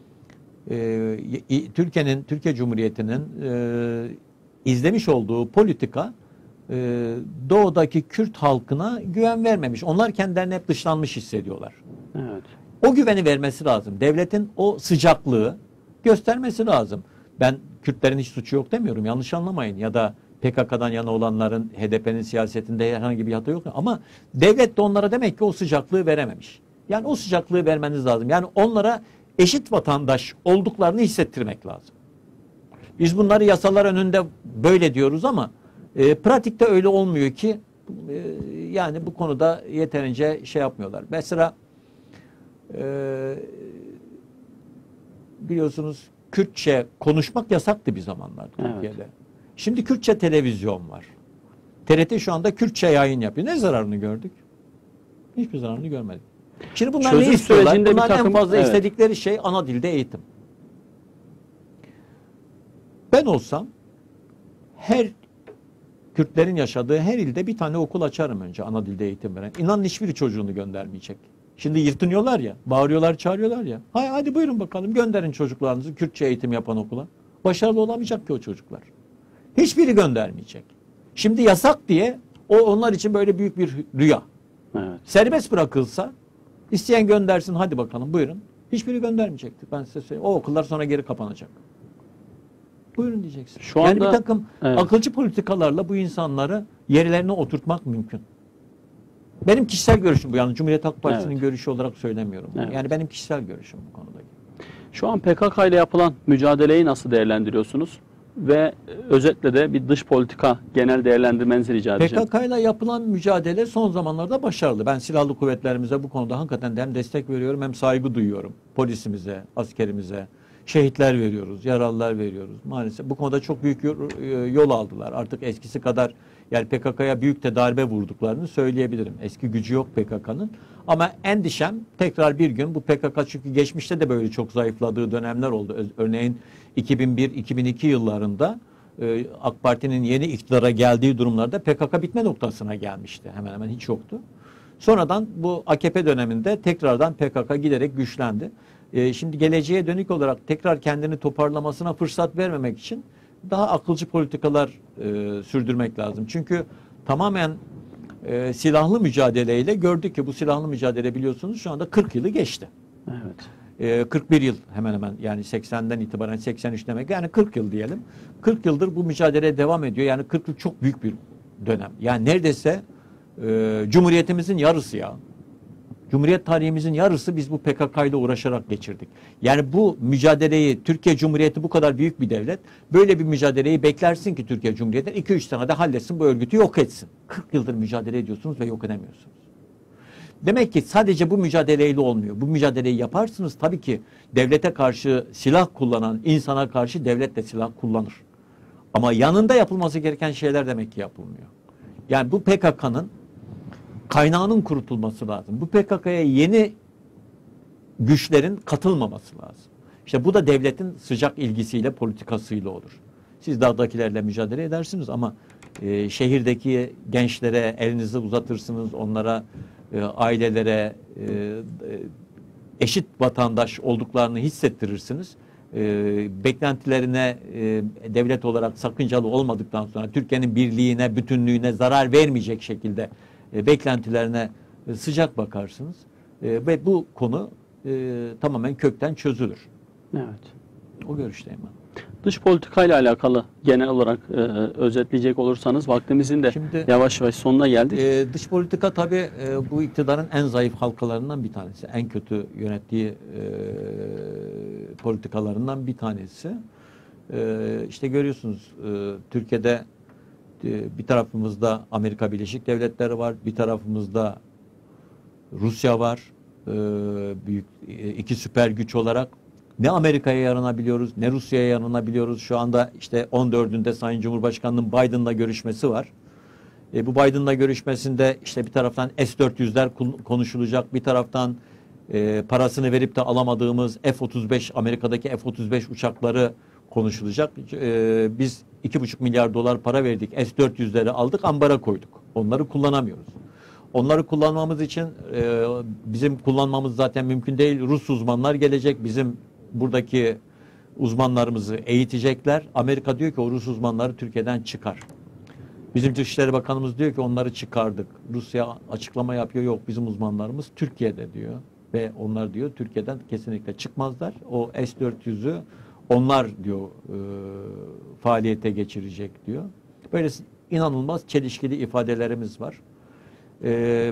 e, Türkiye'nin, Türkiye Cumhuriyeti'nin e, izlemiş olduğu politika e, doğudaki Kürt halkına güven vermemiş. Onlar kendilerini hep dışlanmış hissediyorlar. Evet. O güveni vermesi lazım. Devletin o sıcaklığı göstermesi lazım. Ben Kürtlerin hiç suçu yok demiyorum. Yanlış anlamayın. Ya da P K K'dan yana olanların H D P'nin siyasetinde herhangi bir hata yok. Ama devlet de onlara demek ki o sıcaklığı verememiş. Yani o sıcaklığı vermeniz lazım. Yani onlara eşit vatandaş olduklarını hissettirmek lazım. Biz bunları yasalar önünde böyle diyoruz ama e, pratikte öyle olmuyor ki e, yani bu konuda yeterince şey yapmıyorlar. Mesela e, biliyorsunuz Kürtçe konuşmak yasaktı bir zamanlar Türkiye'de. Evet. Şimdi Kürtçe televizyon var. T R T şu anda Kürtçe yayın yapıyor. Ne zararını gördük? Hiçbir zararını görmedik. Şimdi bunlar Çözüm ne istiyorlar? sürecinde bir Bunlar takım- en fazla evet. istedikleri şey ana dilde eğitim. Ben olsam her Kürtlerin yaşadığı her ilde bir tane okul açarım önce ana dilde eğitim veren. İnanın hiçbiri çocuğunu göndermeyecek. Şimdi yırtınıyorlar ya, bağırıyorlar, çağırıyorlar ya. Hay, hadi buyurun bakalım gönderin çocuklarınızı Kürtçe eğitim yapan okula. Başarılı olamayacak ki o çocuklar. Hiçbiri göndermeyecek. Şimdi yasak diye o onlar için böyle büyük bir rüya. Evet. Serbest bırakılsa isteyen göndersin hadi bakalım buyurun. Hiçbiri göndermeyecektir. Ben size söyleyeyim. O okullar sonra geri kapanacak. Buyurun diyeceksin. Şu yani anda- bir takım evet. akılcı politikalarla bu insanları yerlerine oturtmak mümkün. Benim kişisel görüşüm bu. Yani Cumhuriyet Halk Partisi'nin Evet. görüşü olarak söylemiyorum. Evet. Yani benim kişisel görüşüm bu konuda. Şu an P K K ile yapılan mücadeleyi nasıl değerlendiriyorsunuz? Ve özetle de bir dış politika genel değerlendirmenizi rica P edeceğim. K K ile yapılan mücadele son zamanlarda başarılı. Ben silahlı kuvvetlerimize bu konuda hakikaten hem destek veriyorum hem saygı duyuyorum. Polisimize, askerimize, şehitler veriyoruz, yaralılar veriyoruz. Maalesef bu konuda çok büyük yol aldılar. Artık eskisi kadar yani P K K'ya büyük de darbe vurduklarını söyleyebilirim. Eski gücü yok P K K'nın. Ama endişem tekrar bir gün bu P K K çünkü geçmişte de böyle çok zayıfladığı dönemler oldu. Örneğin iki bin bir iki bin iki yıllarında e, AK Parti'nin yeni iktidara geldiği durumlarda P K K bitme noktasına gelmişti. Hemen hemen hiç yoktu. Sonradan bu A K P döneminde tekrardan P K K giderek güçlendi. E, şimdi geleceğe dönük olarak tekrar kendini toparlamasına fırsat vermemek için daha akılcı politikalar e, sürdürmek lazım. Çünkü tamamen e, silahlı mücadeleyle gördük ki bu silahlı mücadele biliyorsunuz şu anda kırk yılı geçti. Evet. E, kırk bir yıl hemen hemen yani seksenden itibaren seksen üç demek yani kırk yıl diyelim. kırk yıldır bu mücadele devam ediyor. Yani kırk yıl çok büyük bir dönem. Yani neredeyse e, Cumhuriyetimizin yarısı ya. Cumhuriyet tarihimizin yarısı biz bu P K K ile uğraşarak geçirdik. Yani bu mücadeleyi, Türkiye Cumhuriyeti bu kadar büyük bir devlet, böyle bir mücadeleyi beklersin ki Türkiye Cumhuriyeti iki üç senede halletsin, bu örgütü yok etsin. kırk yıldır mücadele ediyorsunuz ve yok edemiyorsunuz. Demek ki sadece bu mücadeleyle olmuyor. Bu mücadeleyi yaparsınız, tabii ki devlete karşı silah kullanan insana karşı devlet de silah kullanır. Ama yanında yapılması gereken şeyler demek ki yapılmıyor. Yani bu P K K'nın kaynağının kurutulması lazım. Bu P K K'ya yeni güçlerin katılmaması lazım. İşte bu da devletin sıcak ilgisiyle, politikasıyla olur. Siz dağdakilerle mücadele edersiniz ama e, şehirdeki gençlere elinizi uzatırsınız, onlara, e, ailelere e, eşit vatandaş olduklarını hissettirirsiniz. E, beklentilerine e, devlet olarak sakıncalı olmadıktan sonra Türkiye'nin birliğine, bütünlüğüne zarar vermeyecek şekilde e, beklentilerine e, sıcak bakarsınız. E, ve bu konu e, tamamen kökten çözülür. Evet. O görüşteyim ben. Dış politikayla alakalı genel olarak e, özetleyecek olursanız vaktimizin de Şimdi, yavaş yavaş sonuna geldik. E, dış politika tabii e, bu iktidarın en zayıf halkalarından bir tanesi. En kötü yönettiği e, politikalarından bir tanesi. E, işte görüyorsunuz e, Türkiye'de e, bir tarafımızda Amerika Birleşik Devletleri var, bir tarafımızda Rusya var. E, büyük e, iki süper güç olarak. Ne Amerika'ya yaranabiliyoruz, ne Rusya'ya yaranabiliyoruz. Şu anda işte on dördünde Sayın Cumhurbaşkanı'nın Biden'la görüşmesi var. E, bu Biden'la görüşmesinde işte bir taraftan S dört yüzler konuşulacak, bir taraftan e, parasını verip de alamadığımız F otuz beş, Amerika'daki F otuz beş uçakları konuşulacak. E, biz iki buçuk milyar dolar para verdik, S dört yüzleri aldık, ambara koyduk. Onları kullanamıyoruz. Onları kullanmamız için e, bizim kullanmamız zaten mümkün değil. Rus uzmanlar gelecek, bizim buradaki uzmanlarımızı eğitecekler. Amerika diyor ki o Rus uzmanları Türkiye'den çıkar. Bizim Dışişleri Bakanımız diyor ki onları çıkardık. Rusya açıklama yapıyor, yok bizim uzmanlarımız Türkiye'de diyor. Ve onlar diyor Türkiye'den kesinlikle çıkmazlar. O S dört yüzü onlar diyor e, faaliyete geçirecek diyor. Böyle inanılmaz çelişkili ifadelerimiz var. E,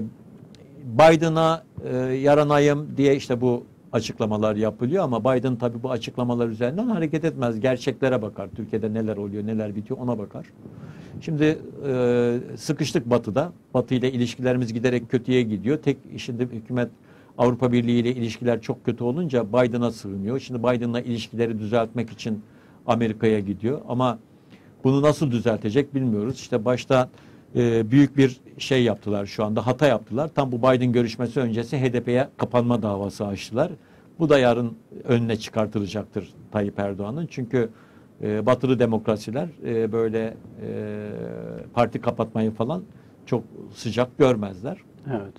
Biden'a e, yaranayım diye işte bu açıklamalar yapılıyor ama Biden tabii bu açıklamalar üzerinden hareket etmez. Gerçeklere bakar. Türkiye'de neler oluyor, neler bitiyor ona bakar. Şimdi e, sıkıştık Batı'da. Batı ile ilişkilerimiz giderek kötüye gidiyor. Tek şimdi hükümet Avrupa Birliği ile ilişkiler çok kötü olunca Biden'a sığınıyor. Şimdi Biden'la ilişkileri düzeltmek için Amerika'ya gidiyor. Ama bunu nasıl düzeltecek bilmiyoruz. İşte başta e, büyük bir şey yaptılar şu anda. Hata yaptılar. Tam bu Biden görüşmesi öncesi H D P'ye kapanma davası açtılar. Bu da yarın önüne çıkartılacaktır Tayyip Erdoğan'ın. Çünkü e, batılı demokrasiler e, böyle e, parti kapatmayı falan çok sıcak görmezler. Evet.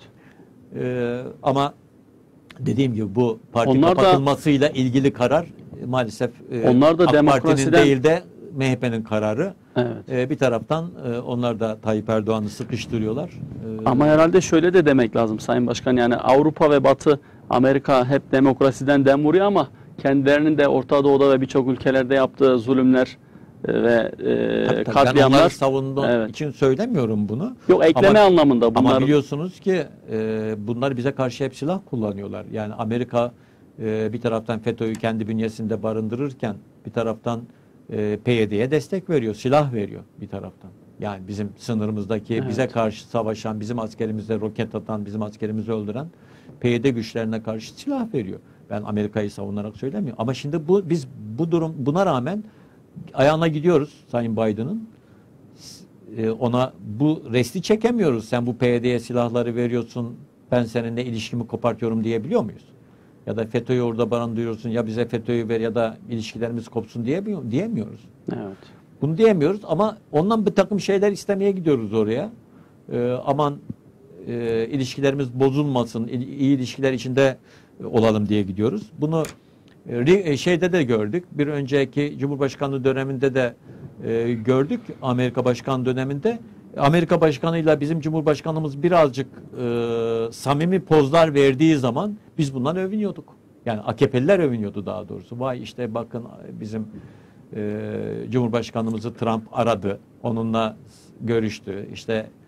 E, ama dediğim gibi bu parti onlar kapatılmasıyla da, ilgili karar e, maalesef e, onlar da AK demokrasiden Parti'nin değil de M H P'nin kararı. Evet. E, bir taraftan e, onlar da Tayyip Erdoğan'ı sıkıştırıyorlar. E, Ama herhalde şöyle de demek lazım Sayın Başkan, yani Avrupa ve Batı, Amerika hep demokrasiden dem vuruyor ama kendilerinin de Orta Doğu'da ve birçok ülkelerde yaptığı zulümler e, ve e, tabii, tabii. katliamlar. Ben onları savunduğum evet. için söylemiyorum bunu. Yok, ekleme ama, anlamında bunlar. Ama biliyorsunuz ki e, bunlar bize karşı hep silah kullanıyorlar. Yani Amerika e, bir taraftan FETÖ'yü kendi bünyesinde barındırırken bir taraftan e, P Y D'ye destek veriyor, silah veriyor bir taraftan. Yani bizim sınırımızdaki Evet. bize karşı savaşan, bizim askerimize roket atan, bizim askerimizi öldüren P Y D güçlerine karşı silah veriyor. Ben Amerika'yı savunarak söylemiyorum. Ama şimdi bu biz bu durum buna rağmen ayağına gidiyoruz Sayın Biden'ın. E, ona bu resti çekemiyoruz. Sen bu P Y D'ye silahları veriyorsun, ben seninle ilişkimi kopartıyorum diyebiliyor muyuz? Ya da FETÖ'yü orada barındırıyorsun, ya bize FETÖ'yü ver ya da ilişkilerimiz kopsun diyemiyor, diyemiyoruz. Evet. Bunu diyemiyoruz ama ondan bir takım şeyler istemeye gidiyoruz oraya. Ee, aman e, ilişkilerimiz bozulmasın, il, iyi ilişkiler içinde olalım diye gidiyoruz. Bunu e, şeyde de gördük. Bir önceki Cumhurbaşkanlığı döneminde de e, gördük. Amerika Başkan döneminde. Amerika Başkanı'yla bizim Cumhurbaşkanımız birazcık e, samimi pozlar verdiği zaman biz bundan övünüyorduk. Yani A K P'liler övünüyordu daha doğrusu. Vay işte bakın bizim e, Cumhurbaşkanımızı Trump aradı. Onunla görüştü. İşte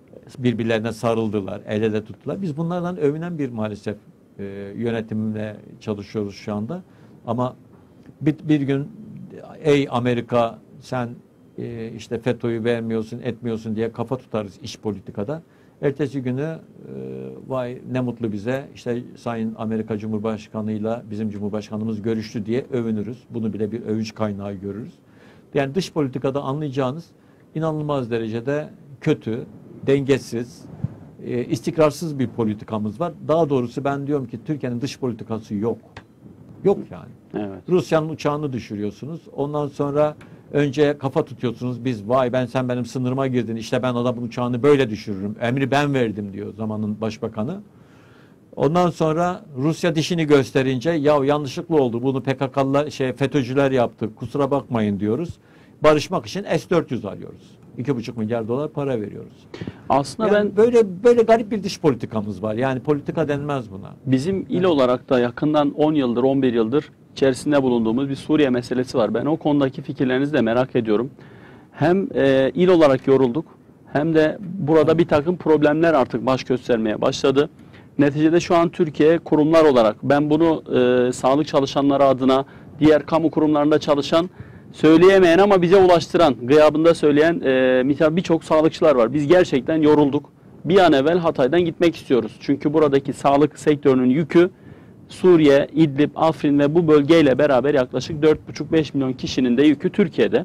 birbirlerine sarıldılar, el ele tuttular. Biz bunlardan övünen bir maalesef e, yönetimle çalışıyoruz şu anda. Ama bir, bir gün ey Amerika sen e, işte FETÖ'yü beğenmiyorsun, etmiyorsun diye kafa tutarız iç politikada. Ertesi günü e, vay ne mutlu bize işte Sayın Amerika Cumhurbaşkanı'yla bizim Cumhurbaşkanımız görüştü diye övünürüz. Bunu bile bir övünç kaynağı görürüz. Yani dış politikada anlayacağınız inanılmaz derecede kötü, dengesiz, e, istikrarsız bir politikamız var. Daha doğrusu ben diyorum ki Türkiye'nin dış politikası yok. Yok yani. Evet. Rusya'nın uçağını düşürüyorsunuz. Ondan sonra önce kafa tutuyorsunuz. Biz vay ben sen benim sınırıma girdin. İşte ben adamın uçağını böyle düşürürüm. Emri ben verdim diyor zamanın başbakanı. Ondan sonra Rusya dişini gösterince ya yanlışlıkla oldu. Bunu P K K'lılar şey FETÖ'cüler yaptı. Kusura bakmayın diyoruz. Barışmak için S dört yüz alıyoruz. iki buçuk milyar dolar para veriyoruz. Aslında Yani ben böyle böyle garip bir dış politikamız var. Yani politika denmez buna. bizim il olarak da yakından on yıldır, on bir yıldır içerisinde bulunduğumuz bir Suriye meselesi var. Ben o konudaki fikirlerinizi de merak ediyorum. Hem e, il olarak yorulduk, hem de burada bir takım problemler artık baş göstermeye başladı. Neticede şu an Türkiye kurumlar olarak, ben bunu e, sağlık çalışanları adına, diğer kamu kurumlarında çalışan, söyleyemeyen ama bize ulaştıran, gıyabında söyleyen e, birçok sağlıkçılar var. Biz gerçekten yorulduk. Bir an evvel Hatay'dan gitmek istiyoruz. Çünkü buradaki sağlık sektörünün yükü Suriye, İdlib, Afrin ve bu bölgeyle beraber yaklaşık dört buçuk beş milyon kişinin de yükü Türkiye'de.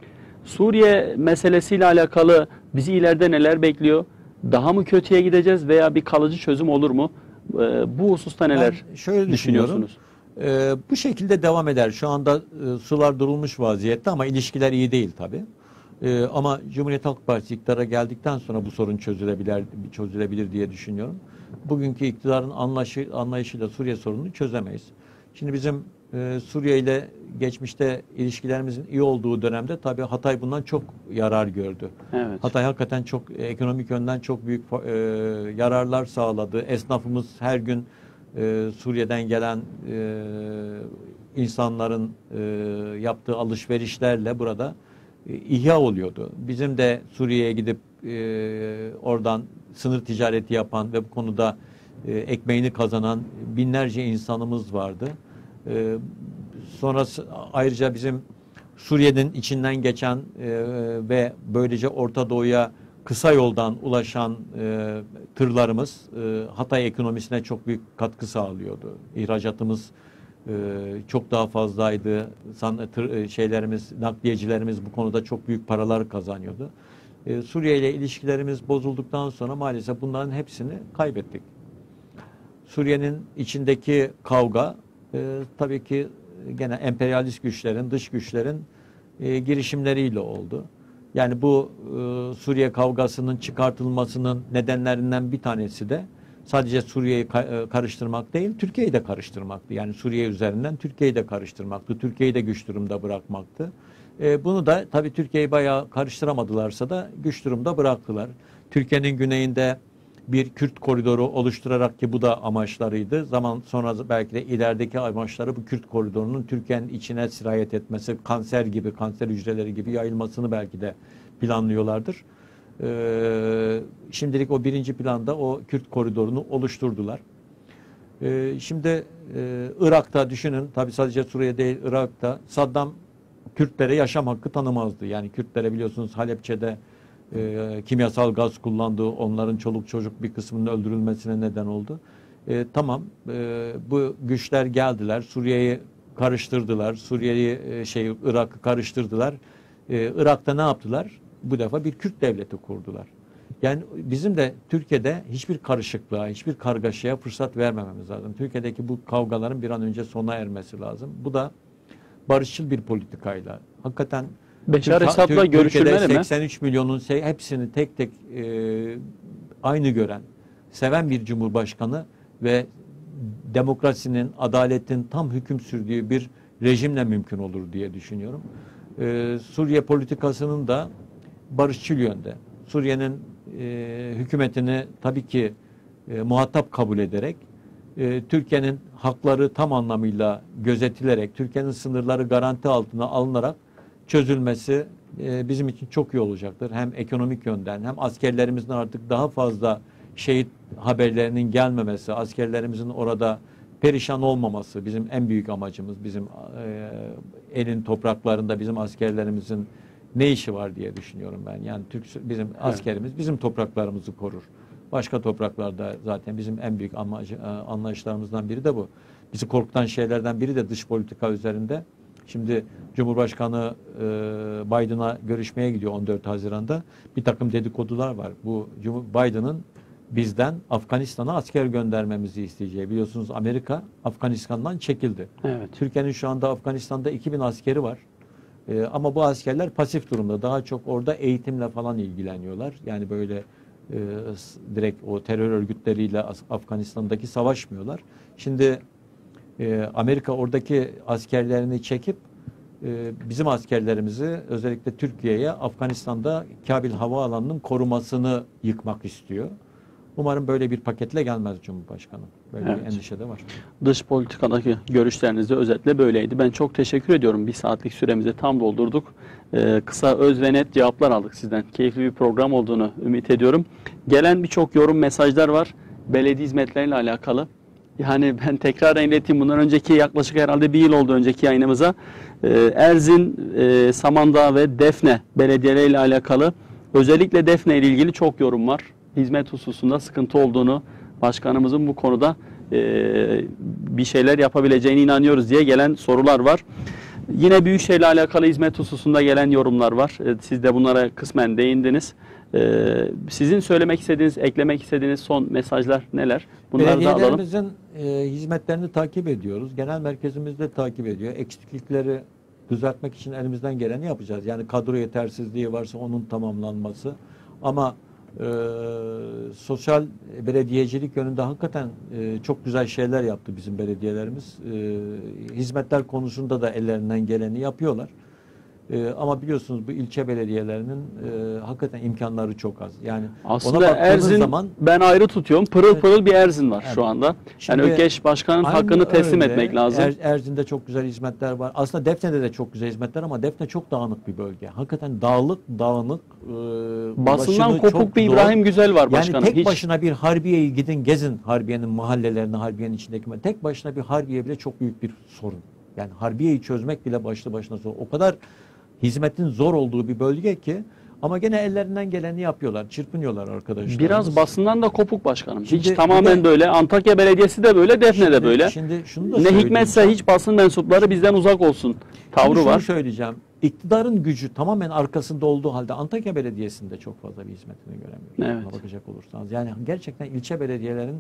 Suriye meselesiyle alakalı bizi ileride neler bekliyor? Daha mı kötüye gideceğiz veya bir kalıcı çözüm olur mu? E, bu hususta neler Ben şöyle düşünüyorsunuz? Ee, bu şekilde devam eder. Şu anda e, sular durulmuş vaziyette ama ilişkiler iyi değil tabii. Ee, ama Cumhuriyet Halk Partisi iktidara geldikten sonra bu sorun çözülebilir, çözülebilir diye düşünüyorum. Bugünkü iktidarın anlayışı, anlayışıyla Suriye sorununu çözemeyiz. Şimdi bizim e, Suriye ile geçmişte ilişkilerimizin iyi olduğu dönemde tabii Hatay bundan çok yarar gördü. Evet. Hatay hakikaten çok ekonomik yönden çok büyük e, yararlar sağladı. Esnafımız her gün Ee, Suriye'den gelen e, insanların e, yaptığı alışverişlerle burada e, ihya oluyordu. Bizim de Suriye'ye gidip e, oradan sınır ticareti yapan ve bu konuda e, ekmeğini kazanan binlerce insanımız vardı. E, sonrası ayrıca bizim Suriye'nin içinden geçen e, ve böylece Orta Doğu'ya kısa yoldan ulaşan e, tırlarımız e, Hatay ekonomisine çok büyük katkı sağlıyordu. İhracatımız e, çok daha fazlaydı. San, tır, e, şeylerimiz, nakliyecilerimiz bu konuda çok büyük paralar kazanıyordu. E, Suriye ile ilişkilerimiz bozulduktan sonra maalesef bunların hepsini kaybettik. Suriye'nin içindeki kavga e, tabii ki gene emperyalist güçlerin, dış güçlerin e, girişimleriyle oldu. Yani bu e, Suriye kavgasının çıkartılmasının nedenlerinden bir tanesi de sadece Suriye'yi ka- karıştırmak değil, Türkiye'yi de karıştırmaktı. Yani Suriye üzerinden Türkiye'yi de karıştırmaktı, Türkiye'yi de güç durumda bırakmaktı. E, bunu da tabii Türkiye'yi bayağı karıştıramadılarsa da güç durumda bıraktılar. Türkiye'nin güneyinde bir Kürt koridoru oluşturarak, ki bu da amaçlarıydı. Zaman sonra belki de ilerideki amaçları bu Kürt koridorunun Türkiye'nin içine sirayet etmesi, kanser gibi, kanser hücreleri gibi yayılmasını belki de planlıyorlardır. Ee, şimdilik o birinci planda o Kürt koridorunu oluşturdular. Ee, şimdi e, Irak'ta düşünün, tabii sadece Suriye değil, Irak'ta Saddam Kürtlere yaşam hakkı tanımazdı. Yani Kürtlere biliyorsunuz Halepçe'de E, kimyasal gaz kullandığı, onların çoluk çocuk bir kısmının öldürülmesine neden oldu. E, tamam, e, bu güçler geldiler, Suriye'yi karıştırdılar, Suriye'yi e, şey Irak'ı karıştırdılar. E, Irak'ta ne yaptılar? Bu defa bir Kürt devleti kurdular. Yani bizim de Türkiye'de hiçbir karışıklığa, hiçbir kargaşaya fırsat vermememiz lazım. Türkiye'deki bu kavgaların bir an önce sona ermesi lazım. Bu da barışçıl bir politikayla, hakikaten Beşar Türk- Esad'la Türk- görüşülmeli Türkiye'de mi? seksen üç milyonun hepsini tek tek e, aynı gören, seven bir cumhurbaşkanı ve demokrasinin, adaletin tam hüküm sürdüğü bir rejimle mümkün olur diye düşünüyorum. E, Suriye politikasının da barışçıl yönde. Suriye'nin e, hükümetini tabii ki e, muhatap kabul ederek, e, Türkiye'nin hakları tam anlamıyla gözetilerek, Türkiye'nin sınırları garanti altına alınarak çözülmesi e, bizim için çok iyi olacaktır. Hem ekonomik yönden hem askerlerimizin artık daha fazla şehit haberlerinin gelmemesi, askerlerimizin orada perişan olmaması bizim en büyük amacımız. Bizim e, elin topraklarında bizim askerlerimizin ne işi var diye düşünüyorum ben. Yani Türk bizim askerimiz bizim topraklarımızı korur. Başka topraklarda zaten bizim en büyük amacı, anlayışlarımızdan biri de bu. Bizi korkutan şeylerden biri de dış politika üzerinde. Şimdi Cumhurbaşkanı e, Biden'a görüşmeye gidiyor on dört Haziran'da. Bir takım dedikodular var. Bu Biden'ın bizden Afganistan'a asker göndermemizi isteyeceği. Biliyorsunuz Amerika Afganistan'dan çekildi. Evet. Türkiye'nin şu anda Afganistan'da iki bin askeri var. Ee, ama bu askerler pasif durumda. Daha çok orada eğitimle falan ilgileniyorlar. Yani böyle e, direkt o terör örgütleriyle Afganistan'daki savaşmıyorlar. Şimdi e, Amerika oradaki askerlerini çekip e, bizim askerlerimizi özellikle Türkiye'ye Afganistan'da Kabil Havaalanı'nın korumasını yıkmak istiyor. Umarım böyle bir paketle gelmez Cumhurbaşkanı. Böyle Evet. bir endişe de var. Dış politikadaki görüşleriniz de özetle böyleydi. Ben çok teşekkür ediyorum. Bir saatlik süremizi tam doldurduk. Ee, kısa, öz ve net cevaplar aldık sizden. Keyifli bir program olduğunu ümit ediyorum. Gelen birçok yorum, mesajlar var. Belediye hizmetleriyle alakalı. Yani ben tekrar ileteyim. Bundan önceki yaklaşık herhalde bir yıl oldu önceki yayınımıza. Ee, Erzin, e, Samandağ ve Defne belediyeleriyle alakalı. Özellikle Defne ile ilgili çok yorum var. Hizmet hususunda sıkıntı olduğunu, başkanımızın bu konuda e, bir şeyler yapabileceğine inanıyoruz diye gelen sorular var. Yine Büyükşehir'le alakalı hizmet hususunda gelen yorumlar var. E, siz de bunlara kısmen değindiniz. E, sizin söylemek istediğiniz, eklemek istediğiniz son mesajlar neler? Bunları da alalım. Belediyelerimizin e, hizmetlerini takip ediyoruz. Genel merkezimiz de takip ediyor. Eksiklikleri düzeltmek için elimizden geleni yapacağız. Yani kadro yetersizliği varsa onun tamamlanması. Ama Ee, sosyal belediyecilik yönünde hakikaten e, çok güzel şeyler yaptı bizim belediyelerimiz. E, hizmetler konusunda da ellerinden geleni yapıyorlar. E, ama biliyorsunuz bu ilçe belediyelerinin e, hakikaten imkanları çok az. Yani aslında Erzin zaman, ben ayrı tutuyorum. Pırıl pırıl bir Erzin var evet. şu anda. Şimdi, yani Ökeş Başkan'ın hakkını teslim öyle. etmek lazım. Er, Erzin'de çok güzel hizmetler var. Aslında Defne'de de çok güzel hizmetler ama Defne çok dağınık bir bölge. Hakikaten dağlık, dağınık. E, Basından kopuk bir İbrahim zor. Güzel var başkanım. Yani tek Hiç... başına bir Harbiye'yi gidin gezin Harbiye'nin mahallelerini, Harbiye'nin içindeki. Tek başına bir Harbiye bile çok büyük bir sorun. Yani Harbiye'yi çözmek bile başlı başına zor. O kadar hizmetin zor olduğu bir bölge ki ama gene ellerinden geleni yapıyorlar. Çırpınıyorlar arkadaşlar. Biraz basından da kopuk başkanım. Şimdi, hiç tamamen de, böyle. Antakya Belediyesi de böyle, Defne de böyle. Şimdi şunu da ne hikmetse hiç basın mensupları bizden uzak olsun tavrı şunu var. söyleyeceğim. İktidarın gücü tamamen arkasında olduğu halde Antakya Belediyesi'nde çok fazla bir hizmetini göremiyoruz. Evet. Bakacak olursanız. Yani gerçekten ilçe belediyelerin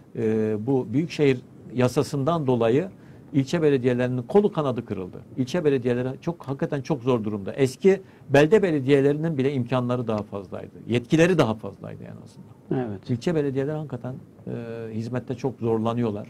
e, bu büyükşehir yasasından dolayı İlçe belediyelerinin kolu kanadı kırıldı. İlçe belediyeleri çok hakikaten çok zor durumda. Eski belde belediyelerinin bile imkanları daha fazlaydı. Yetkileri daha fazlaydı en azından. Evet. İlçe belediyeler hakikaten e, hizmette çok zorlanıyorlar.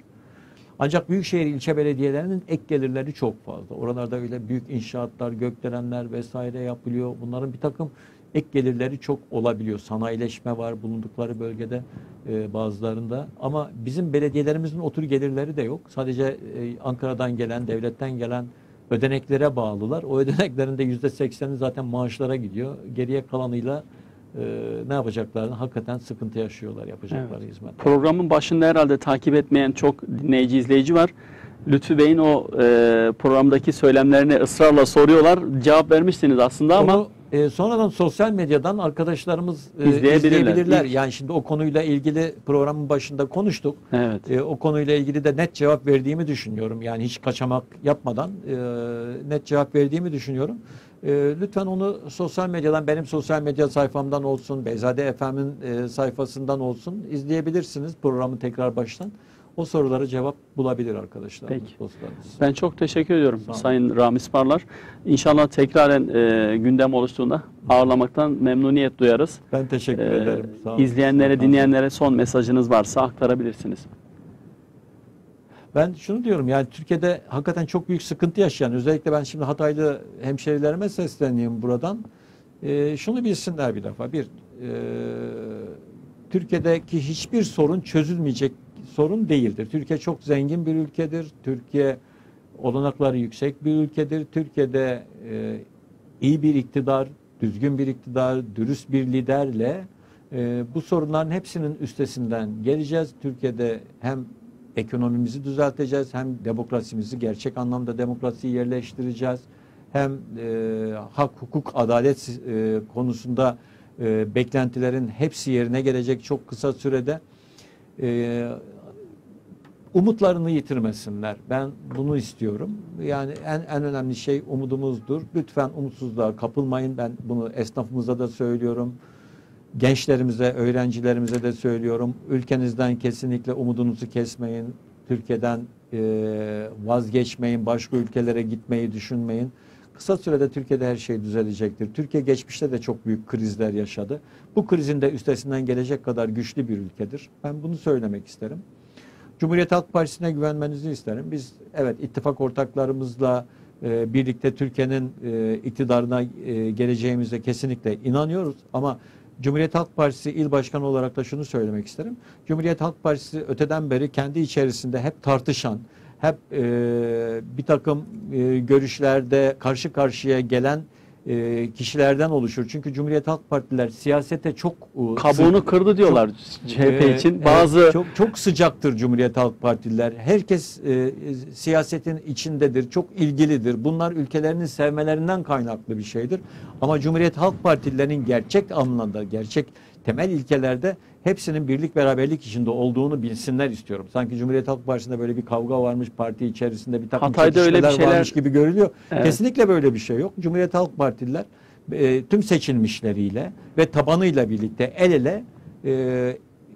Ancak büyükşehir ilçe belediyelerinin ek gelirleri çok fazla. Oralarda öyle büyük inşaatlar, gökdelenler vesaire yapılıyor. Bunların bir takım ek gelirleri çok olabiliyor. Sanayileşme var bulundukları bölgede e, bazılarında. Ama bizim belediyelerimizin o tür gelirleri de yok. Sadece e, Ankara'dan gelen, devletten gelen ödeneklere bağlılar. O ödeneklerin de yüzde sekseni zaten maaşlara gidiyor. Geriye kalanıyla e, ne yapacaklarını hakikaten sıkıntı yaşıyorlar yapacakları evet. hizmet. Programın başında herhalde takip etmeyen çok dinleyici, izleyici var. Lütfü Bey'in o e, programdaki söylemlerini ısrarla soruyorlar. Cevap vermiştiniz aslında Onu, ama e, sonradan sosyal medyadan arkadaşlarımız e, izleyebilirler. izleyebilirler. Yani şimdi o konuyla ilgili programın başında konuştuk. Evet. E, o konuyla ilgili de net cevap verdiğimi düşünüyorum. Yani hiç kaçamak yapmadan e, net cevap verdiğimi düşünüyorum. E, lütfen onu sosyal medyadan, benim sosyal medya sayfamdan olsun, Beyzade F M'in e, sayfasından olsun izleyebilirsiniz programı tekrar baştan. O sorulara cevap bulabilir arkadaşlar. Peki. Dostlarımız. Ben çok teşekkür ediyorum Sayın Ramiz Parlar. İnşallah tekraren e, gündem oluştuğunda ağırlamaktan memnuniyet duyarız. Ben teşekkür e, ederim. Sağ olun. İzleyenlere, Sağ olun. dinleyenlere son mesajınız varsa aktarabilirsiniz. Ben şunu diyorum, yani Türkiye'de hakikaten çok büyük sıkıntı yaşayan, özellikle ben şimdi Hataylı hemşerilerime sesleneyim buradan. E, şunu bilsinler bir defa. Bir, e, Türkiye'deki hiçbir sorun çözülmeyecek sorun değildir. Türkiye çok zengin bir ülkedir. Türkiye olanakları yüksek bir ülkedir. Türkiye'de e, iyi bir iktidar, düzgün bir iktidar, dürüst bir liderle e, bu sorunların hepsinin üstesinden geleceğiz. Türkiye'de hem ekonomimizi düzelteceğiz, hem demokrasimizi, gerçek anlamda demokrasiyi yerleştireceğiz. Hem e, hak, hukuk, adalet e, konusunda e, beklentilerin hepsi yerine gelecek çok kısa sürede. E, umutlarını yitirmesinler. Ben bunu istiyorum. Yani en, en önemli şey umudumuzdur. Lütfen umutsuzluğa kapılmayın. Ben bunu esnafımıza da söylüyorum. Gençlerimize, öğrencilerimize de söylüyorum. Ülkenizden kesinlikle umudunuzu kesmeyin. Türkiye'den e, vazgeçmeyin. Başka ülkelere gitmeyi düşünmeyin. Kısa sürede Türkiye'de her şey düzelecektir. Türkiye geçmişte de çok büyük krizler yaşadı. Bu krizin de üstesinden gelecek kadar güçlü bir ülkedir. Ben bunu söylemek isterim. Cumhuriyet Halk Partisi'ne güvenmenizi isterim. Biz evet ittifak ortaklarımızla e, birlikte Türkiye'nin e, iktidarına e, geleceğimize kesinlikle inanıyoruz. Ama Cumhuriyet Halk Partisi il başkanı olarak da şunu söylemek isterim. Cumhuriyet Halk Partisi öteden beri kendi içerisinde hep tartışan, hep e, bir takım e, görüşlerde karşı karşıya gelen e, kişilerden oluşur. Çünkü Cumhuriyet Halk Partiler siyasete çok e, kabuğunu kırdı diyorlar C H P e, için. evet, Bazı çok çok sıcaktır Cumhuriyet Halk Partililer. Herkes e, siyasetin içindedir, çok ilgilidir. Bunlar ülkelerinin sevmelerinden kaynaklı bir şeydir. Ama Cumhuriyet Halk Partililerin gerçek anlamda, gerçek temel ilkelerde hepsinin birlik beraberlik içinde olduğunu bilsinler istiyorum. Sanki Cumhuriyet Halk Partisi'nde böyle bir kavga varmış, parti içerisinde bir takım Hatay'da öyle bir çatışmalar şeyler varmış gibi görülüyor. Evet. Kesinlikle böyle bir şey yok. Cumhuriyet Halk Partililer e, tüm seçilmişleriyle ve tabanıyla birlikte el ele e,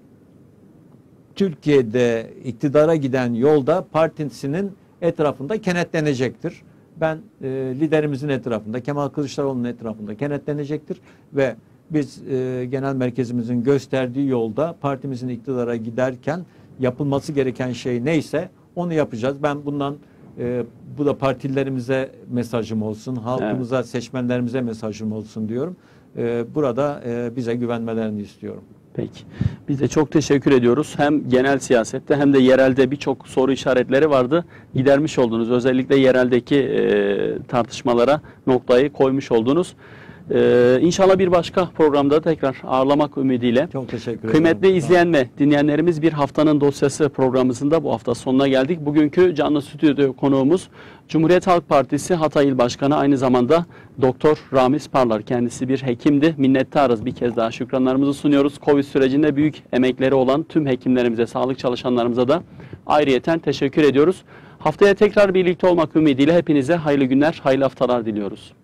Türkiye'de iktidara giden yolda partisinin etrafında kenetlenecektir. Ben e, liderimizin etrafında, Kemal Kılıçdaroğlu'nun etrafında kenetlenecektir ve biz e, genel merkezimizin gösterdiği yolda partimizin iktidara giderken yapılması gereken şey neyse onu yapacağız. Ben bundan e, bu da partilerimize mesajım olsun, halkımıza, evet, seçmenlerimize mesajım olsun diyorum. E, burada e, bize güvenmelerini istiyorum. Peki. Biz de çok teşekkür ediyoruz. Hem genel siyasette hem de yerelde birçok soru işaretleri vardı. Gidermiş oldunuz. Özellikle yereldeki e, tartışmalara noktayı koymuş oldunuz. Ee, İnşallah bir başka programda tekrar ağırlamak ümidiyle. Çok teşekkür ederim. Kıymetli izleyen ve dinleyenlerimiz, bir haftanın dosyası programımızın da bu hafta sonuna geldik. Bugünkü canlı stüdyo konuğumuz Cumhuriyet Halk Partisi Hatay İl Başkanı, aynı zamanda Doktor Ramiz Parlar. Kendisi bir hekimdi. Minnettarız. Bir kez daha şükranlarımızı sunuyoruz. Covid sürecinde büyük emekleri olan tüm hekimlerimize, sağlık çalışanlarımıza da ayrıyeten teşekkür ediyoruz. Haftaya tekrar birlikte olmak ümidiyle hepinize hayırlı günler, hayırlı haftalar diliyoruz.